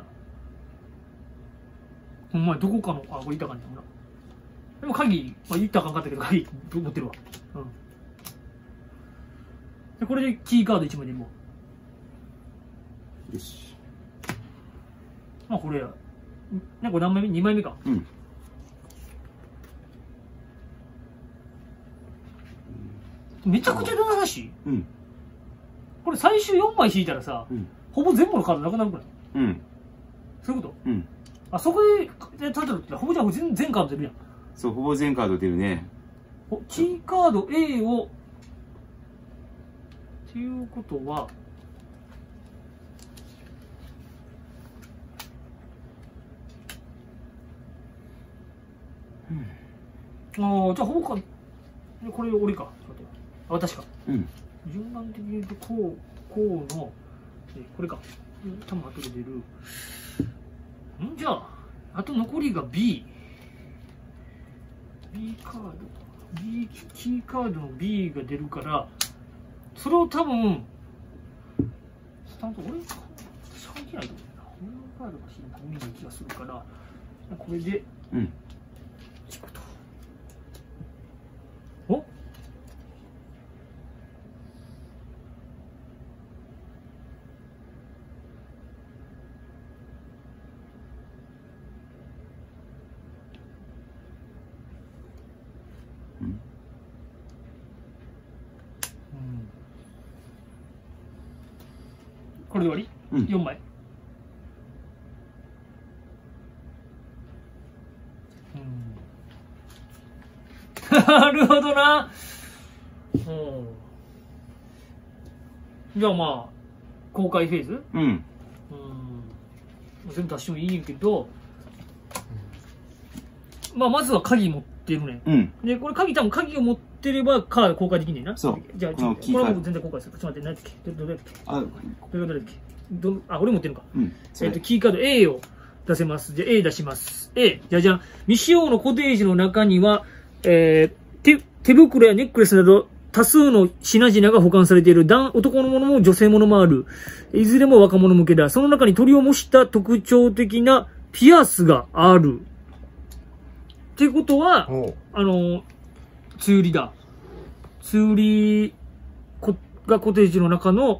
お前、どこかの、あ、これいたらあかんねんな。でも、鍵、まあ、言ったらあかんかったけど、鍵、持ってるわ。うん。で、これでキーカードいちまいでもよし。 まあ、これや。ね、これ何枚目 ?に 枚目か。 うん。 めちゃくちゃだな話。 うん。 これ最終よんまい引いたらさ、 うん。 ほぼ全部のカードなくなるくないうん。 そういうことうん。 あ、そこで、ただって、ほぼじゃあ全全カード出るやん。 そう、ほぼ全カード出るね。 おキーカード A をていうことは、うん、ああ、じゃあ、ほぼか、これ俺か。あ、私か。 うん。 順番的に言うと、こう、こうの、これか。多分後で出る。んじゃあ、あと残りが B。B カード。B、キーカードの B が出るから、それを多分、スタント、俺か。関係ないと思うな。俺のカードが死んだ見ない気がするから、これで、 うん。 チクと。おこれで終わり、うん、よんまい。うん、なるほどな。うん、じゃあまあ公開フェーズ、うん、うん、全部出してもいいんやけど、まあまずは鍵持ってるね、うん、でこれ鍵多分鍵を持ってればカード公開できんねんな。そう。じゃあちょっとこれはもう全然公開する。ちょっと待って、何だっけ、どれだっけ、あ、どれだっけ、ど、あ、俺持ってるのか。うん。えっと、キーカード A を出せます。じゃあ A 出します。A。じゃじゃん。未使用のコテージの中には、えー、手、手袋やネックレスなど多数の品々が保管されている。男、男のものも女性ものもある。いずれも若者向けだ。その中に鳥を模した特徴的なピアスがある。っていうことは、あの、つゆりだ。つゆりがコテージの中の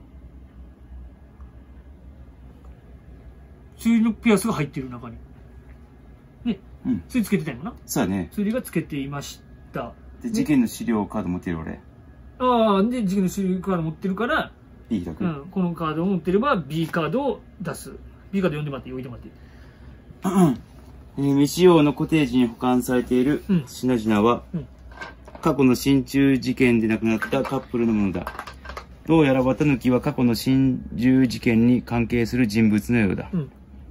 つゆりのピアスが入っている中に。ね。うん。つゆりつけてたよな。 そうだね。 つゆりがつけていました。 で、事件の資料カード持ってる俺。 ああ、で、事件の資料カード持ってるから、 B だけ。 うん。このカードを持ってれば B カードを出す。B カード読んでもらって置いてもらって。 うん。えー、未使用のコテージに保管されている品々は、うんうん、過去の心中事件で亡くなったカップルのものだ。どうやら綿貫は過去の心中事件に関係する人物のようだ。うん、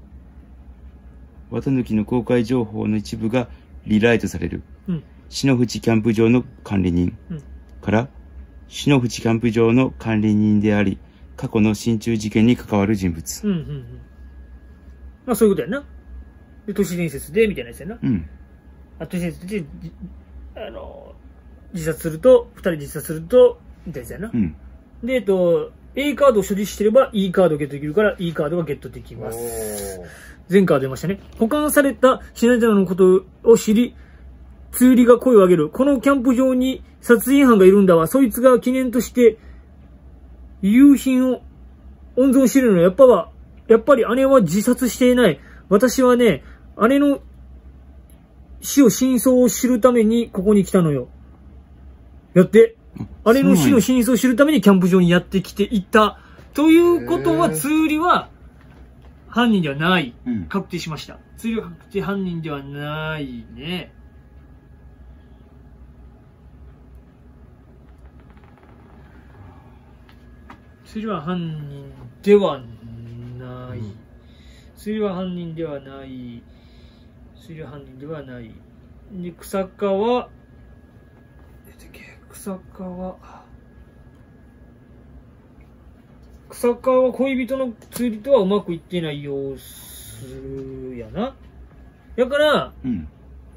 綿貫の公開情報の一部がリライトされる。うん、篠淵キャンプ場の管理人、うん、から、篠淵キャンプ場の管理人であり、過去の心中事件に関わる人物。うんうんうん、 まあそういうことやな。で、都市伝説で、みたいなやつやな。うん。あ、都市伝説で、あの、自殺すると、二人自殺すると、みたいなやつやな。うん。で、えっと、A カードを所持してれば E カードをゲットできるから E カードがゲットできます。前回出ましたね。保管された品々のことを知り、つゆりが声を上げる。このキャンプ場に殺人犯がいるんだわ。そいつが記念として、遺品を温存してるの。やっぱは、やっぱり姉は自殺していない。私はね、姉の死を真相を知るためにここに来たのよ。やって、姉の死の真相を知るためにキャンプ場にやってきていた。ということは、つゆりは犯人ではない。うん、確定しました。つゆりは確定犯人ではないね。つゆりは犯人ではない。つゆりは犯人ではない。つゆりは犯人ではない。で、草川、草川、草川は恋人のつゆりとはうまくいってない様子やな。だから、うん、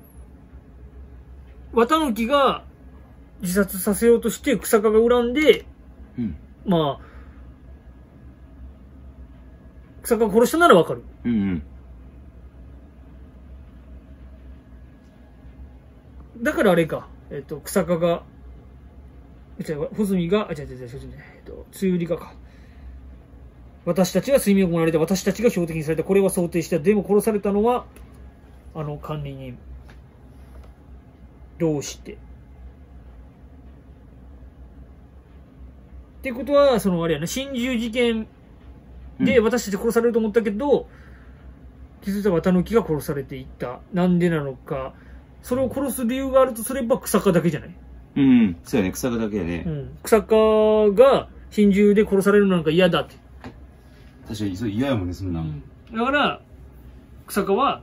綿貫が自殺させようとして草川が恨んで、うん、まあ、草川殺したならわかる。うんうんだからあれか、えっと、草加が、じゃあ、穂積が、あ、違う違う違う、えっと、つゆりがか。私たちが睡眠を行われて、私たちが標的にされた、これは想定した。でも殺されたのは、あの管理人。どうして。ってことは、そのあれやな、心中事件で私たち殺されると思ったけど、気づいた綿貫が殺されていた。なんでなのか。それを殺す理由があるとすれば草加だけじゃない？ううん。そうやね。草だけやね。 うん。草加が心中で殺されるのなんか嫌だって。 確かに、それ嫌やもんね、そんな。 うんん。だから、草加は、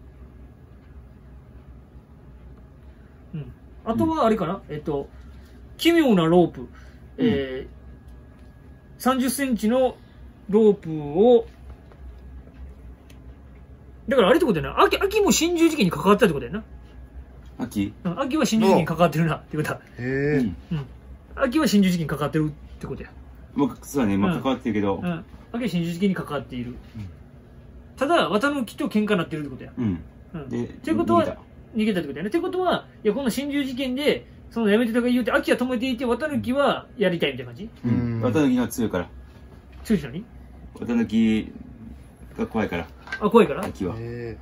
うん。あとはあれかな、えっと、奇妙なロープ。えー、さんじゅっセンチのロープを、だからあれってことやな。秋、秋も心中事件に関わったってことやな。 秋うん秋は心中事件に関わってるなってことだ。 へえ。 うん。 うん。秋は心中事件に関わってるってことや。 僕、そうだね。まあ、 うん関わってるけどう。ん。秋は心中事件に関わっている。ただ、綿貫と喧嘩になってるってことや。 うん。 うん。 で、 ってことは逃げた、 逃げたってことやね。ってことは、いや、この心中事件で、そのやめてとか言うて、秋は止めていて、綿貫はやりたいみたいな感じううんん。綿貫は強いから。 強い人に綿貫が怖いから、 あ、怖いから秋は。 へ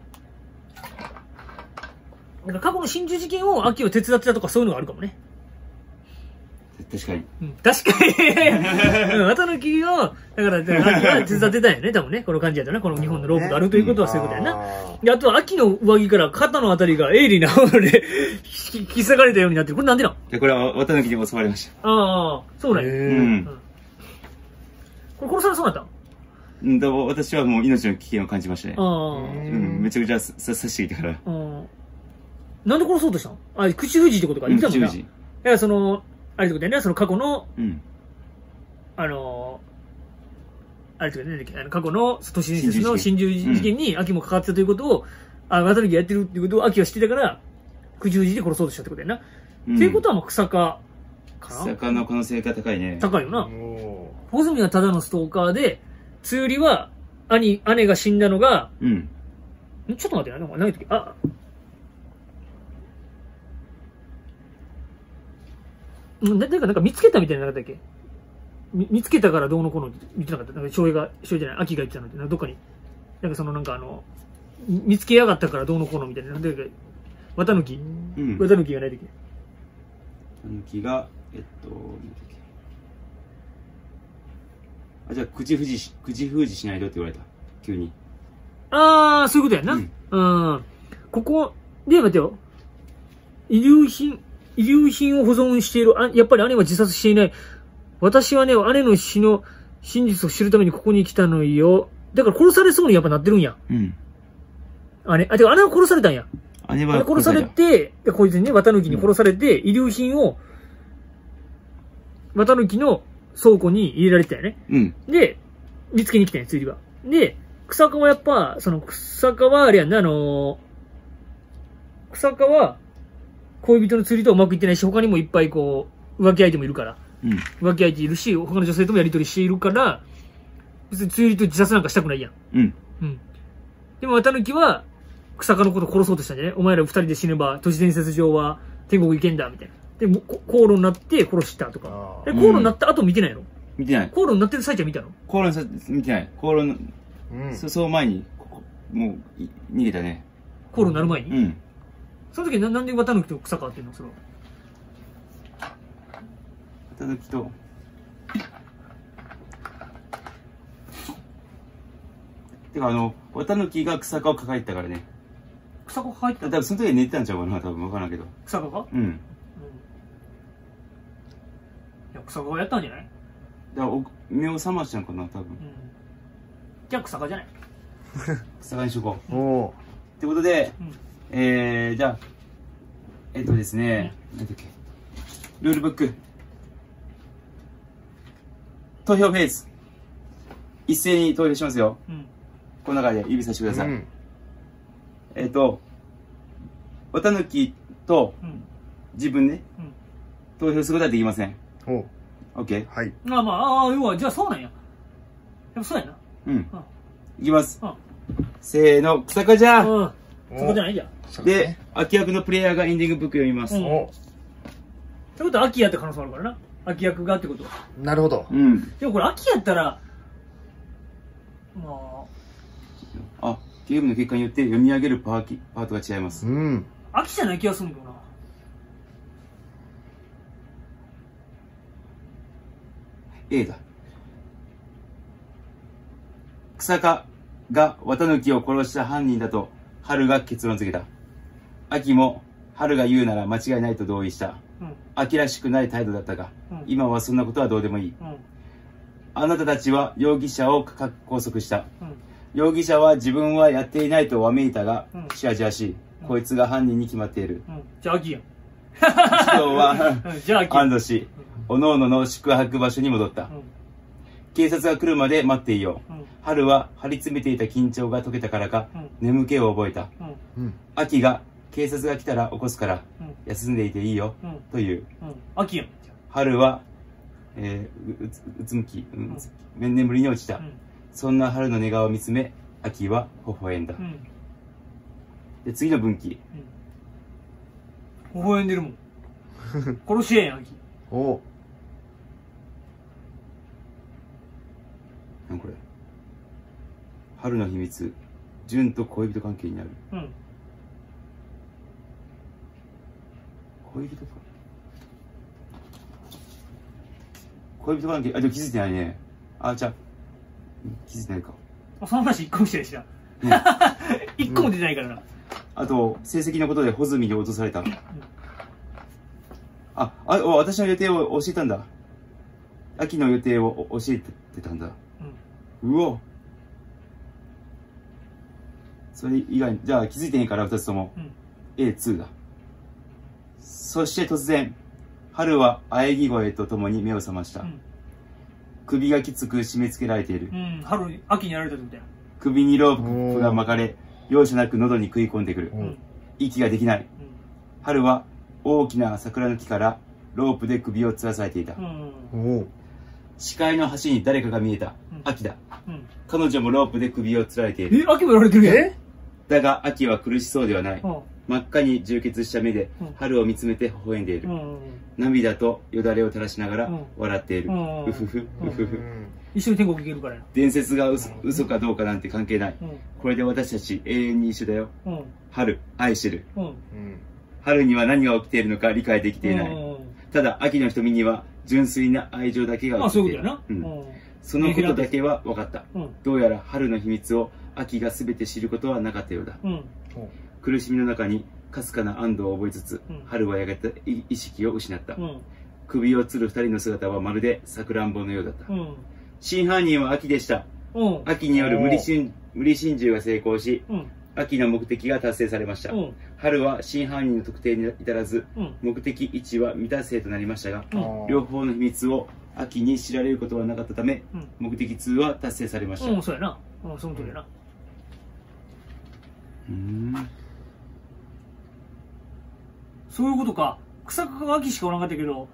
なんか過去の心中事件を秋を手伝ってたとかそういうのがあるかもね。 確かに。 うん、確かに。うん、綿貫を、だから、だから秋は手伝ってたんやね、多分ね。この感じやとね。この日本のロープがあるということはそういうことやな。 な。 で、あとは秋の上着から肩のあたりが鋭利なもので引き裂かれたようになってる。これなんでなんで、これは綿貫に襲われました。 ああ、そうなんや。 うへん。 これ殺されそうになったうんだ私はもう命の危険を感じましたね。 ああ。 うん、めちゃくちゃさ刺していたから。 うんなんで殺そうとしたのあ、口封じってことか。言ってたもんな。 口封じだからその、あれってことやね、その過去の、 うん。 あのー、あれってことね、あの過去の都市伝説の心中事件に秋も関わってたということを、あ、綿貫がやってるっていうことを秋は知ってたから、口封じで殺そうとしたってことやな。 うんっていうことは、まあ、草加かな坂の可能性が高いね。 高いよな。 お穂積はただのストーカーで、つよりは、兄、姉が死んだのが、 うん。 んちょっと待ってな、なんか投げとき、あ、うんななんか、なんか見つけたみたいなのなかったっけみ見つけたからどうのこうのって言ってなかった。なんか、翔平が、翔平じゃない、秋が言ってたのって、なんかどっかに。なんかそのなんかあの、み見つけやがったからどうのこうのみたいな。なんでか、綿貫うん。 綿貫がないとき。 狸が、えっと、なんだっけあ、じゃあ、口封じし、口封じしないとって言われた。急に。 あー、そういうことやんな。 ううんん。ここ、で、待ってよ。遺留品、遺留品を保存している。あ、やっぱり姉は自殺していない。私はね、姉の死の真実を知るためにここに来たのよ。だから殺されそうにやっぱなってるんや。 うん。 姉、あ、てか姉は殺されたんや。 姉は姉殺されて、でこいつにね、綿貫に殺されて、遺留品を、綿貫の倉庫に入れられてたよね。 うん。 で、見つけに来たんや、釣りが。で、草加はやっぱ、その草加はあれやんな、あのー、草加は恋人の釣りとうまくいってないし、他にもいっぱいこう、浮気相手もいるから。 うん。 浮気相手いるし、他の女性ともやりとりしているから、別に釣りと自殺なんかしたくないやん。 うん。 うん。でも綿貫は、草加のこと殺そうとしたんじゃねお前ら二人で死ねば、都市伝説上は天国行けんだ、みたいな。で、もこ口論になって殺したとか。 あえ、口論になった後見てないの見てない。 口論になってる最中は見たの口論さ、見てない。口論の、 うん。 そそう前に、ここ、もう、い逃げたね。 口論になる前に、 うん。 その時ななんで綿貫と草加っていうのそれは。 綿貫と、てかあの、綿貫が草加を抱えてたからね。 草加入った多分その時は寝てたんちゃうかな、多分わからんけど。 草加がうん。 うん。いや、草加がやったんじゃないだからお、目を覚ましたんかな、多分。 うん。じゃあ草加じゃない草加にしとこう。 おってことで、 うんえー、じゃあ、えっとですね、なんだっけ、ルールブック。投票フェーズ。一斉に投票しますよ。 うん。 この中で指さしてください。 うん。 えっと、綿貫とうん。 自分でうん。 投票することはできません。 お OK？ はい。 まあまあ、ああ、要は、じゃあそうなんや。でもそうやな。 うん。 あいきます。 あせーの、草加じゃあ。 うん。そこじゃないじゃん。 で、秋役のプレイヤーがエンディングブック読みます。 うんおってことは、秋やって可能性あるからな。秋役がってことは。 なるほど。 うん。 でもこれ、秋やったら、まあ、ゲームの結果によって読み上げるパーキパートが違います。 うん。 あ、秋じゃない気がするんだよな。 A だ。草加が綿貫を殺した犯人だと春が結論付けた。秋も春が言うなら間違いないと同意した。 うん秋らしくない態度だったが、 うん今はそんなことはどうでもいい。 うんあなたたちは容疑者を拘束した。 うん容疑者は自分はやっていないとわめいたがうん、 しあじあしい。 うんこいつが犯人に決まっている。 うんじゃあ秋やん。 市長はうんじゃあ秋やん。 安堵し、おのおのの宿泊場所に戻った。 うん警察が来るまで待っていよう。 うん春は張り詰めていた緊張が解けたからか、 うん眠気を覚えた。 うんうん。 秋が、警察が来たら起こすから、 うん休んでいていいよ、 うんという。 うん秋やん。じゃ春は、えーううつうつむき、うんうん面眠りに落ちた。 あうんそんな春の寝顔を見つめ、秋は微笑んだ。 うんで、次の分岐。 微笑んでるもん。殺し屋やん秋。 おう。 なんこれ。春の秘密。純と恋人関係になる。 うん恋人か。恋人関係、あ、でも気づいてないね。あ、じゃあ、うん気づいてないか。 あその話一個もしてないしな。 ね、 一個も出てないからな。 あと、成績のことで穂積に落とされた。あ、あ、お私の予定を教えたんだ。秋の予定をお教えてたんだ。 うんうお。それ以外に、じゃあ気づいてへんから二つとも。 うんエーツー だ。そして突然、春は喘ぎ声とともに目を覚ました。 うん首がきつく締め付けられている。 うん春に秋にやられたってことや。 首にロープが巻かれ、容赦なく喉に食い込んでくるう。 うんん息ができない。春は大きな桜の木からロープで首をつらされていた。 うんおう。 視界の端に誰かが見えた。 うん秋だ。 うん彼女もロープで首をつられている。 え秋もやられてるやん。 えだが秋は苦しそうではない。 うん真っ赤に充血した目でうん春を見つめて微笑んでいる。 うん涙とよだれを垂らしながらうん笑っている。 うんうふふ、うふふ。 一緒に天国行けるからや。 伝説が嘘嘘かどうかなんて関係ない。 うんこれで私たち永遠に一緒だよ。 うん春、愛してる。 うんうん。 春には何が起きているのか理解できていない。 うんただ、秋の瞳には純粋な愛情だけがあ映っていうる。 そういことやな。 うんそのことだけは分かった。 うんどうやら春の秘密を秋が全て知ることはなかったようだ。 うん苦しみの中にかすかな安堵を覚えつつ、 うん春はやがて意意識を失った。 うん首を吊る二人の姿はまるでさくらんぼのようだった。 うん真犯人は秋でした。 うん秋による無理心無理心中が成功し、 うん秋の目的が達成されました。 うん春は真犯人の特定に至らず、 うん目的いちは未達成となりましたが、 うん両方の秘密を秋に知られることはなかったため、 うん目的には達成されました。 うんそうやな。うんその通りやな。 うーんそういうことか。草加が秋しかおらんかったけど、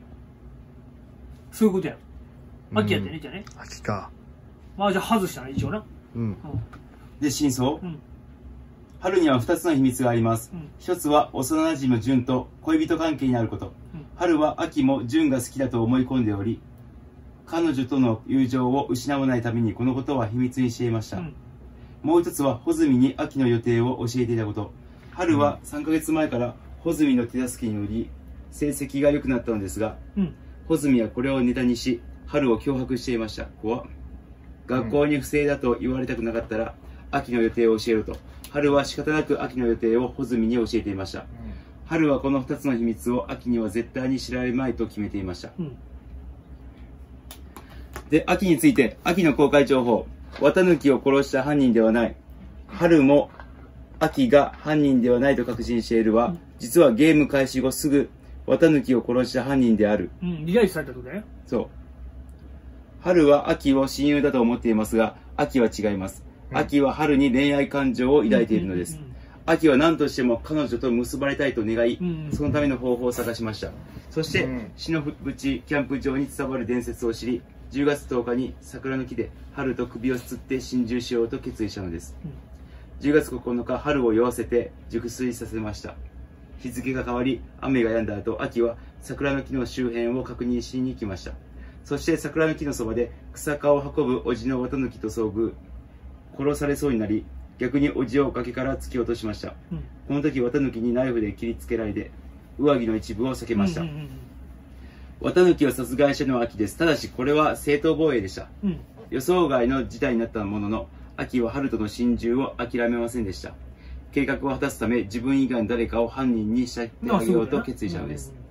そういうことや。秋やってね、じゃあね。 秋か。 まあじゃあ外したな、一応な。 うん。 で、真相、 うん。 春にはふたつの秘密があります。 うん。 ひとつは幼馴染の純と恋人関係にあること。 うん春は秋も純が好きだと思い込んでおり、彼女との友情を失わないためにこのことは秘密にしていました。 うん。 もう一つは穂積に秋の予定を教えていたこと。春はさんかげつまえから穂積の手助けにより成績が良くなったのですが、 うん。 穂積はこれをネタにし春を脅迫していました。怖っ。学校に不正だと言われたくなかったら秋の予定を教えろと。春は仕方なく秋の予定を穂積に教えていました。春はこのふたつの秘密を秋には絶対に知られまいと決めていました。 うん。 で、秋について、秋の公開情報。綿貫を殺した犯人ではない。春も秋が犯人ではないと確信しているは、 うん実はゲーム開始後すぐ綿貫を殺した犯人である。 うん。リライスされたってことだよ。 そう。春は秋を親友だと思っていますが、秋は違います。 うん秋は春に恋愛感情を抱いているのです。 うん秋は何としても彼女と結ばれたいと願い、 うんそのための方法を探しました。そして、 うん篠淵キャンプ場に伝わる伝説を知り、じゅうがつとおかに桜の木で春と首をつって心中しようと決意したのです。 うんじゅうがつここのか、春を酔わせて熟睡させました。日付が変わり、雨が止んだ後、秋は桜の木の周辺を確認しに来ました。そして桜の木のそばで草加を運ぶ叔父の綿貫と遭遇。殺されそうになり、逆に叔父を崖から突き落としました。 うん。 この時、綿貫にナイフで切りつけられて、上着の一部を避けましたうん。うん綿貫を殺害したのは秋です。ただし、これは正当防衛でした。 うん。 予想外の事態になったものの、秋は春との心中を諦めませんでした。計画を果たすため、自分以外の誰かを犯人に仕立ててあげようと決意したのです。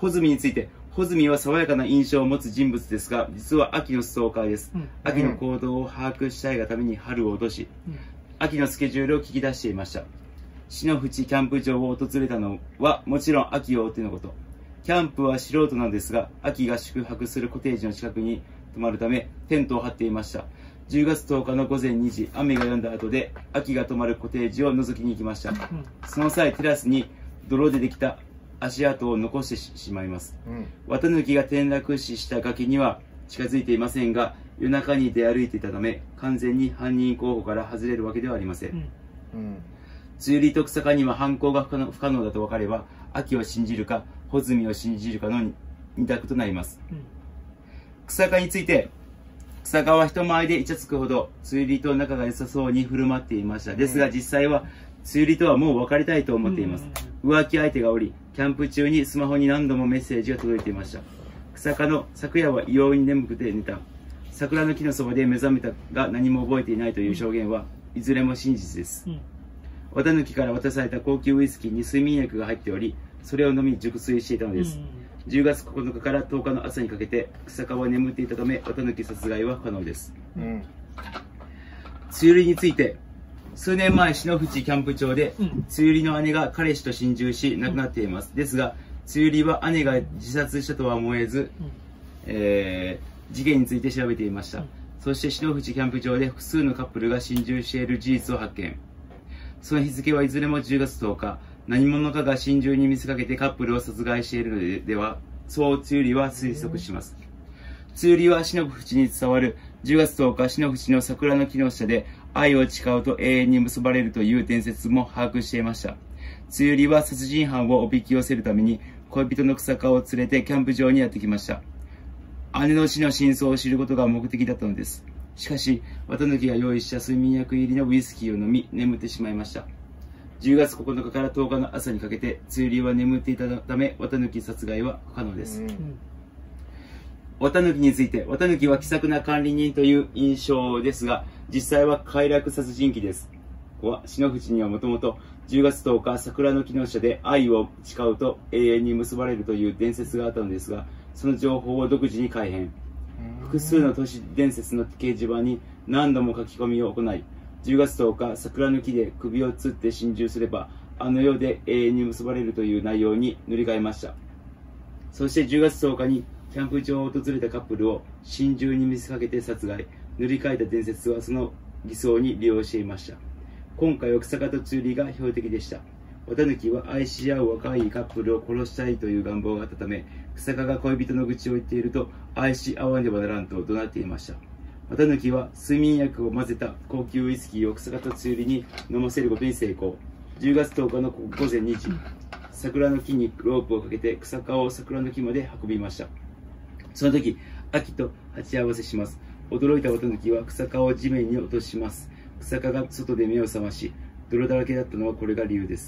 穂積について、穂積は爽やかな印象を持つ人物ですが、実は秋のストーカーです。 うん、 秋の行動を把握したいがために春を落とし、うん、秋のスケジュールを聞き出していました。篠淵キャンプ場を訪れたのはもちろん秋を追ってのこと。キャンプは素人なんですが、秋が宿泊するコテージの近くに泊まるためテントを張っていました。じゅうがつとおかのごぜんにじ、雨が止んだ後で秋が泊まるコテージを覗きに行きました。うん、その際テラスに泥でできた足跡を残してしまいます。うん、綿貫が転落死した崖には近づいていませんが、夜中に出歩いていたため完全に犯人候補から外れるわけではありません。うんうん、梅雨入りと草加には犯行が不可能、不可能だと分かれば、秋を信じるか穂積を信じるかの二択となります。うん、草加について、草加は人前でイチャつくほど梅雨入りと仲が良さそうに振る舞っていました。ですが実際は梅雨入りとはもう別れたいと思っています。浮気相手がおり、キャンプ中にスマホに何度もメッセージが届いていました。草加の昨夜は異様に眠くて寝た。桜の木のそばで目覚めたが何も覚えていないという証言はいずれも真実です。うん、綿貫から渡された高級ウイスキーに睡眠薬が入っており、それを飲み熟睡していたのです。うん、じゅうがつここのかからとおかの朝にかけて草加は眠っていたため綿貫殺害は不可能です。うん、梅雨入りについて、数年前篠淵キャンプ場で、うん、梅雨入りの姉が彼氏と心中し亡くなっています。うん、ですが梅雨入りは姉が自殺したとは思えず、うん、えー、事件について調べていました。うん、そして篠淵キャンプ場で複数のカップルが心中している事実を発見。その日付はいずれもじゅうがつとおか、何者かが心中に見せかけてカップルを殺害しているのででは、そう梅雨入りは推測します。梅雨入りは篠淵に伝わるじゅうがつとおか、篠淵の桜の木の下で愛を誓うと永遠に結ばれるという伝説も把握していました。梅雨入りは殺人犯をおびき寄せるために恋人の草加を連れてキャンプ場にやってきました。姉の死の真相を知ることが目的だったのです。しかし、綿貫が用意した睡眠薬入りのウイスキーを飲み、眠ってしまいました。じゅうがつここのかからとおかの朝にかけて、梅雨入りは眠っていたため、綿貫殺害は不可能です。綿貫について、綿貫は気さくな管理人という印象ですが、実際は快楽殺人鬼です。ここは篠淵にはもともとじゅうがつとおか、桜の木の下で愛を誓うと永遠に結ばれるという伝説があったのですが、その情報を独自に改変。複数の都市伝説の掲示板に何度も書き込みを行い、じゅうがつとおか、桜の木で首を吊って心中すれば、あの世で永遠に結ばれるという内容に塗り替えました。そしてじゅうがつとおかにキャンプ場を訪れたカップルを心中に見せかけて殺害、塗り替えた伝説はその偽装に利用していました。今回は草加と梅雨入りが標的でした。綿貫は愛し合う若いカップルを殺したいという願望があったため、草加が恋人の愚痴を言っていると、愛し合わねばならんと怒鳴っていました。綿貫は睡眠薬を混ぜた高級ウイスキーを草加と梅雨入りに飲ませることに成功。じゅうがつとおかのごぜんにじ、桜の木にロープをかけて草加を桜の木まで運びました。その時、秋と鉢合わせします。驚いた綿貫は草加を地面に落とします。草加が外で目を覚まし、泥だらけだったのはこれが理由です。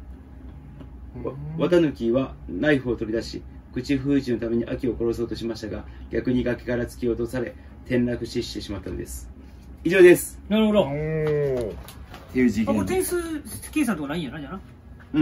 綿貫はナイフを取り出し、口封じのために秋を殺そうとしましたが、逆に崖から突き落とされ、転落死してしまったのです。以上です。 なるほど。 っていう事件。 あ、これ点数計算とかないんやな、じゃな。 うん。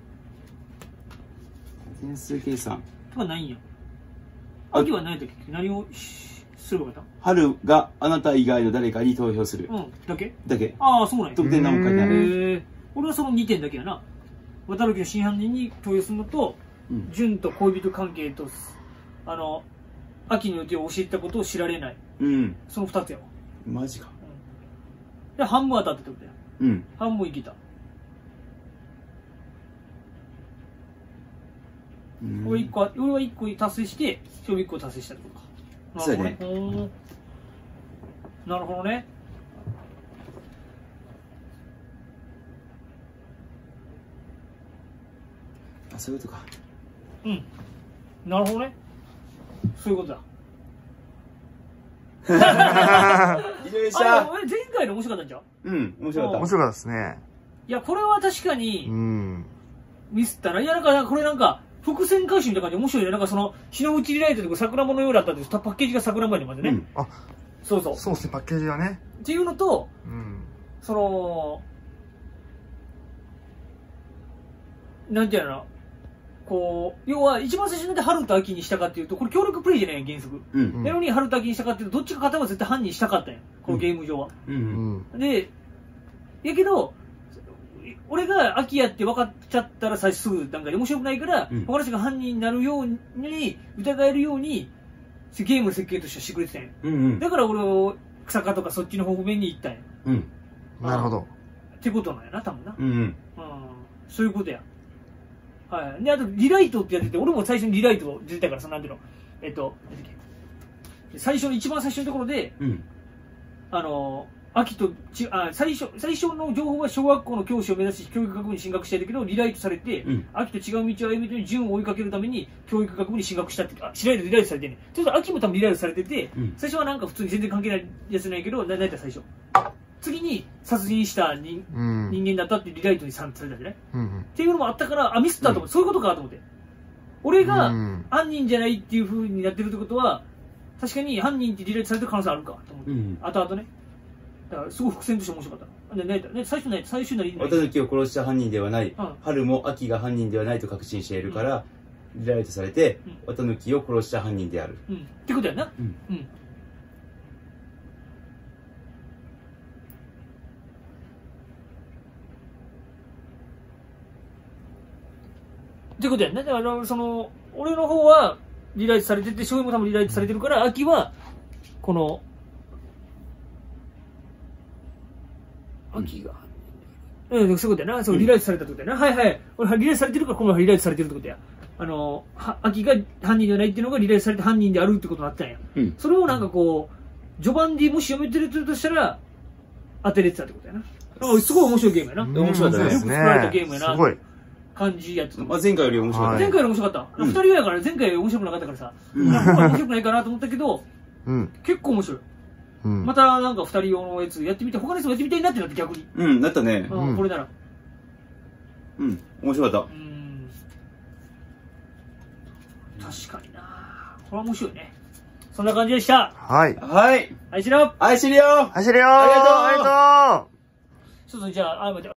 点数計算。 とかないんや。秋は何だっけ？何をすればよかった？ 春があなた以外の誰かに投票する。 うん。だけ？ だけ。 ああ、そうなんや。 得点何も書いてない。 へえ。俺はそのにてんだけやな。綿貫の真犯人に投票するのと、純と恋人関係と、あの、秋の予定を教えたことを知られない。うん。そのふたつやわ。 マジか。 うん、で、半分当たったってことや。 うん。 半分いけた。うん、俺一個、俺は一個達成して、今日一個達成したってことか。 そうやね。 なるほどね。 あ、そういうことか。 うん。なるほどね。そういうことだ。 以上でした。 前回の面白かったんじゃん。 うん、面白かった。 面白かったですね。 いや、これは確かに、ミスったら、いや、なんか、これなんか、伏線回収みたいな感じで面白いね。なんかその、篠内リライトとか桜物ようだったんです。パッケージが桜までまでね。うん、 あ、 そうそう。 そうですね、パッケージはね。 っていうのと、 うん、 その、なんていうの、 こう、要は一番最初に春と秋にしたかっていうと、これ協力プレイじゃない原則。 うん。 なのに春と秋にしたかっていうと、どっちか片は絶対犯人したかったんや。このゲーム上は。 う。 うんん。 で、やけど、俺が秋やって分かっちゃったら最初すぐ段階で面白くないから、 うん他の人が犯人になるように、疑えるように、ゲームの設計としてはしてくれてたんや。 うんうん。 だから俺を草加とかそっちの方面に行ったんや。 うん。 なるほど。 ってことなんやな、多分な。 うんうん。 うん。そういうことや。はい。で、あと、リライトってやってて、俺も最初にリライト出てたから、そのなんていうの、えっと、なんだっけ最初の、一番最初のところで、 うん。 あの、秋とちあ最初、最初の情報は小学校の教師を目指し、教育学部に進学したいんだけど、リライトされて、 うん秋と違う道を歩みと順を追いかけるために、教育学部に進学したって、あ、リライト、リライトされてんねん。ちょっと秋も多分リライトされてて、 うん最初はなんか普通に全然関係ないやつないけど、な、なんやった最初。次に殺人した人,、 うん。 人間だったってリライトにされたんじゃないうん。 っていうのもあったから、あ、ミスったと思って、そういうことかと思って。俺うがん犯人じゃないっていう風になってるってことは、確かに犯人ってリライトされてる可能性あるかと思って。 うん後々ね。だから、すごい伏線として面白かった。で、ね、ね、最初ない、最初なりない。 綿貫を殺した犯人ではない、 うん春も秋が犯人ではないと確信しているから、リライトされて、 うん綿貫を殺した犯人である。 うん。ってことやな。 うん。 うん。ってことやね。だから、その、俺の方はリライトされてて、醤油も多分リライトされてるから、秋は、この、秋が、うん、そういうことやな。そう、リライトされたってことやな。はいはい。俺、リライトされてるから、このリライトされてるってことや。あの、は秋が犯人じゃないっていうのがリライトされて犯人であるってことになったんや。 うん。 それをなんかこう、序盤でもし読めてるとしたら、当てれてたってことやな。あすごい面白いゲームやな。 面白かったねよく作られたゲームやな。 すごい。 感じやってた。 まあ、前回より面白かった。 はい前回より面白かった。 うん二人やから前回より面白くなかったからさ。 うんなんか面白くないかなと思ったけど、 うん。 結構面白い。 うん。 またなんか二人用のやつやってみて、他のやつもやってみたいなってなって逆に。 うん、なったね。 うん、これなら。 うん、面白かっうん。確かになこれは面白いね。そんな感じでした。 はい。 た。はい。 はい、しろ愛してるよ。 走るよーありがとうありがとうちょっとじゃあ、あ、待って。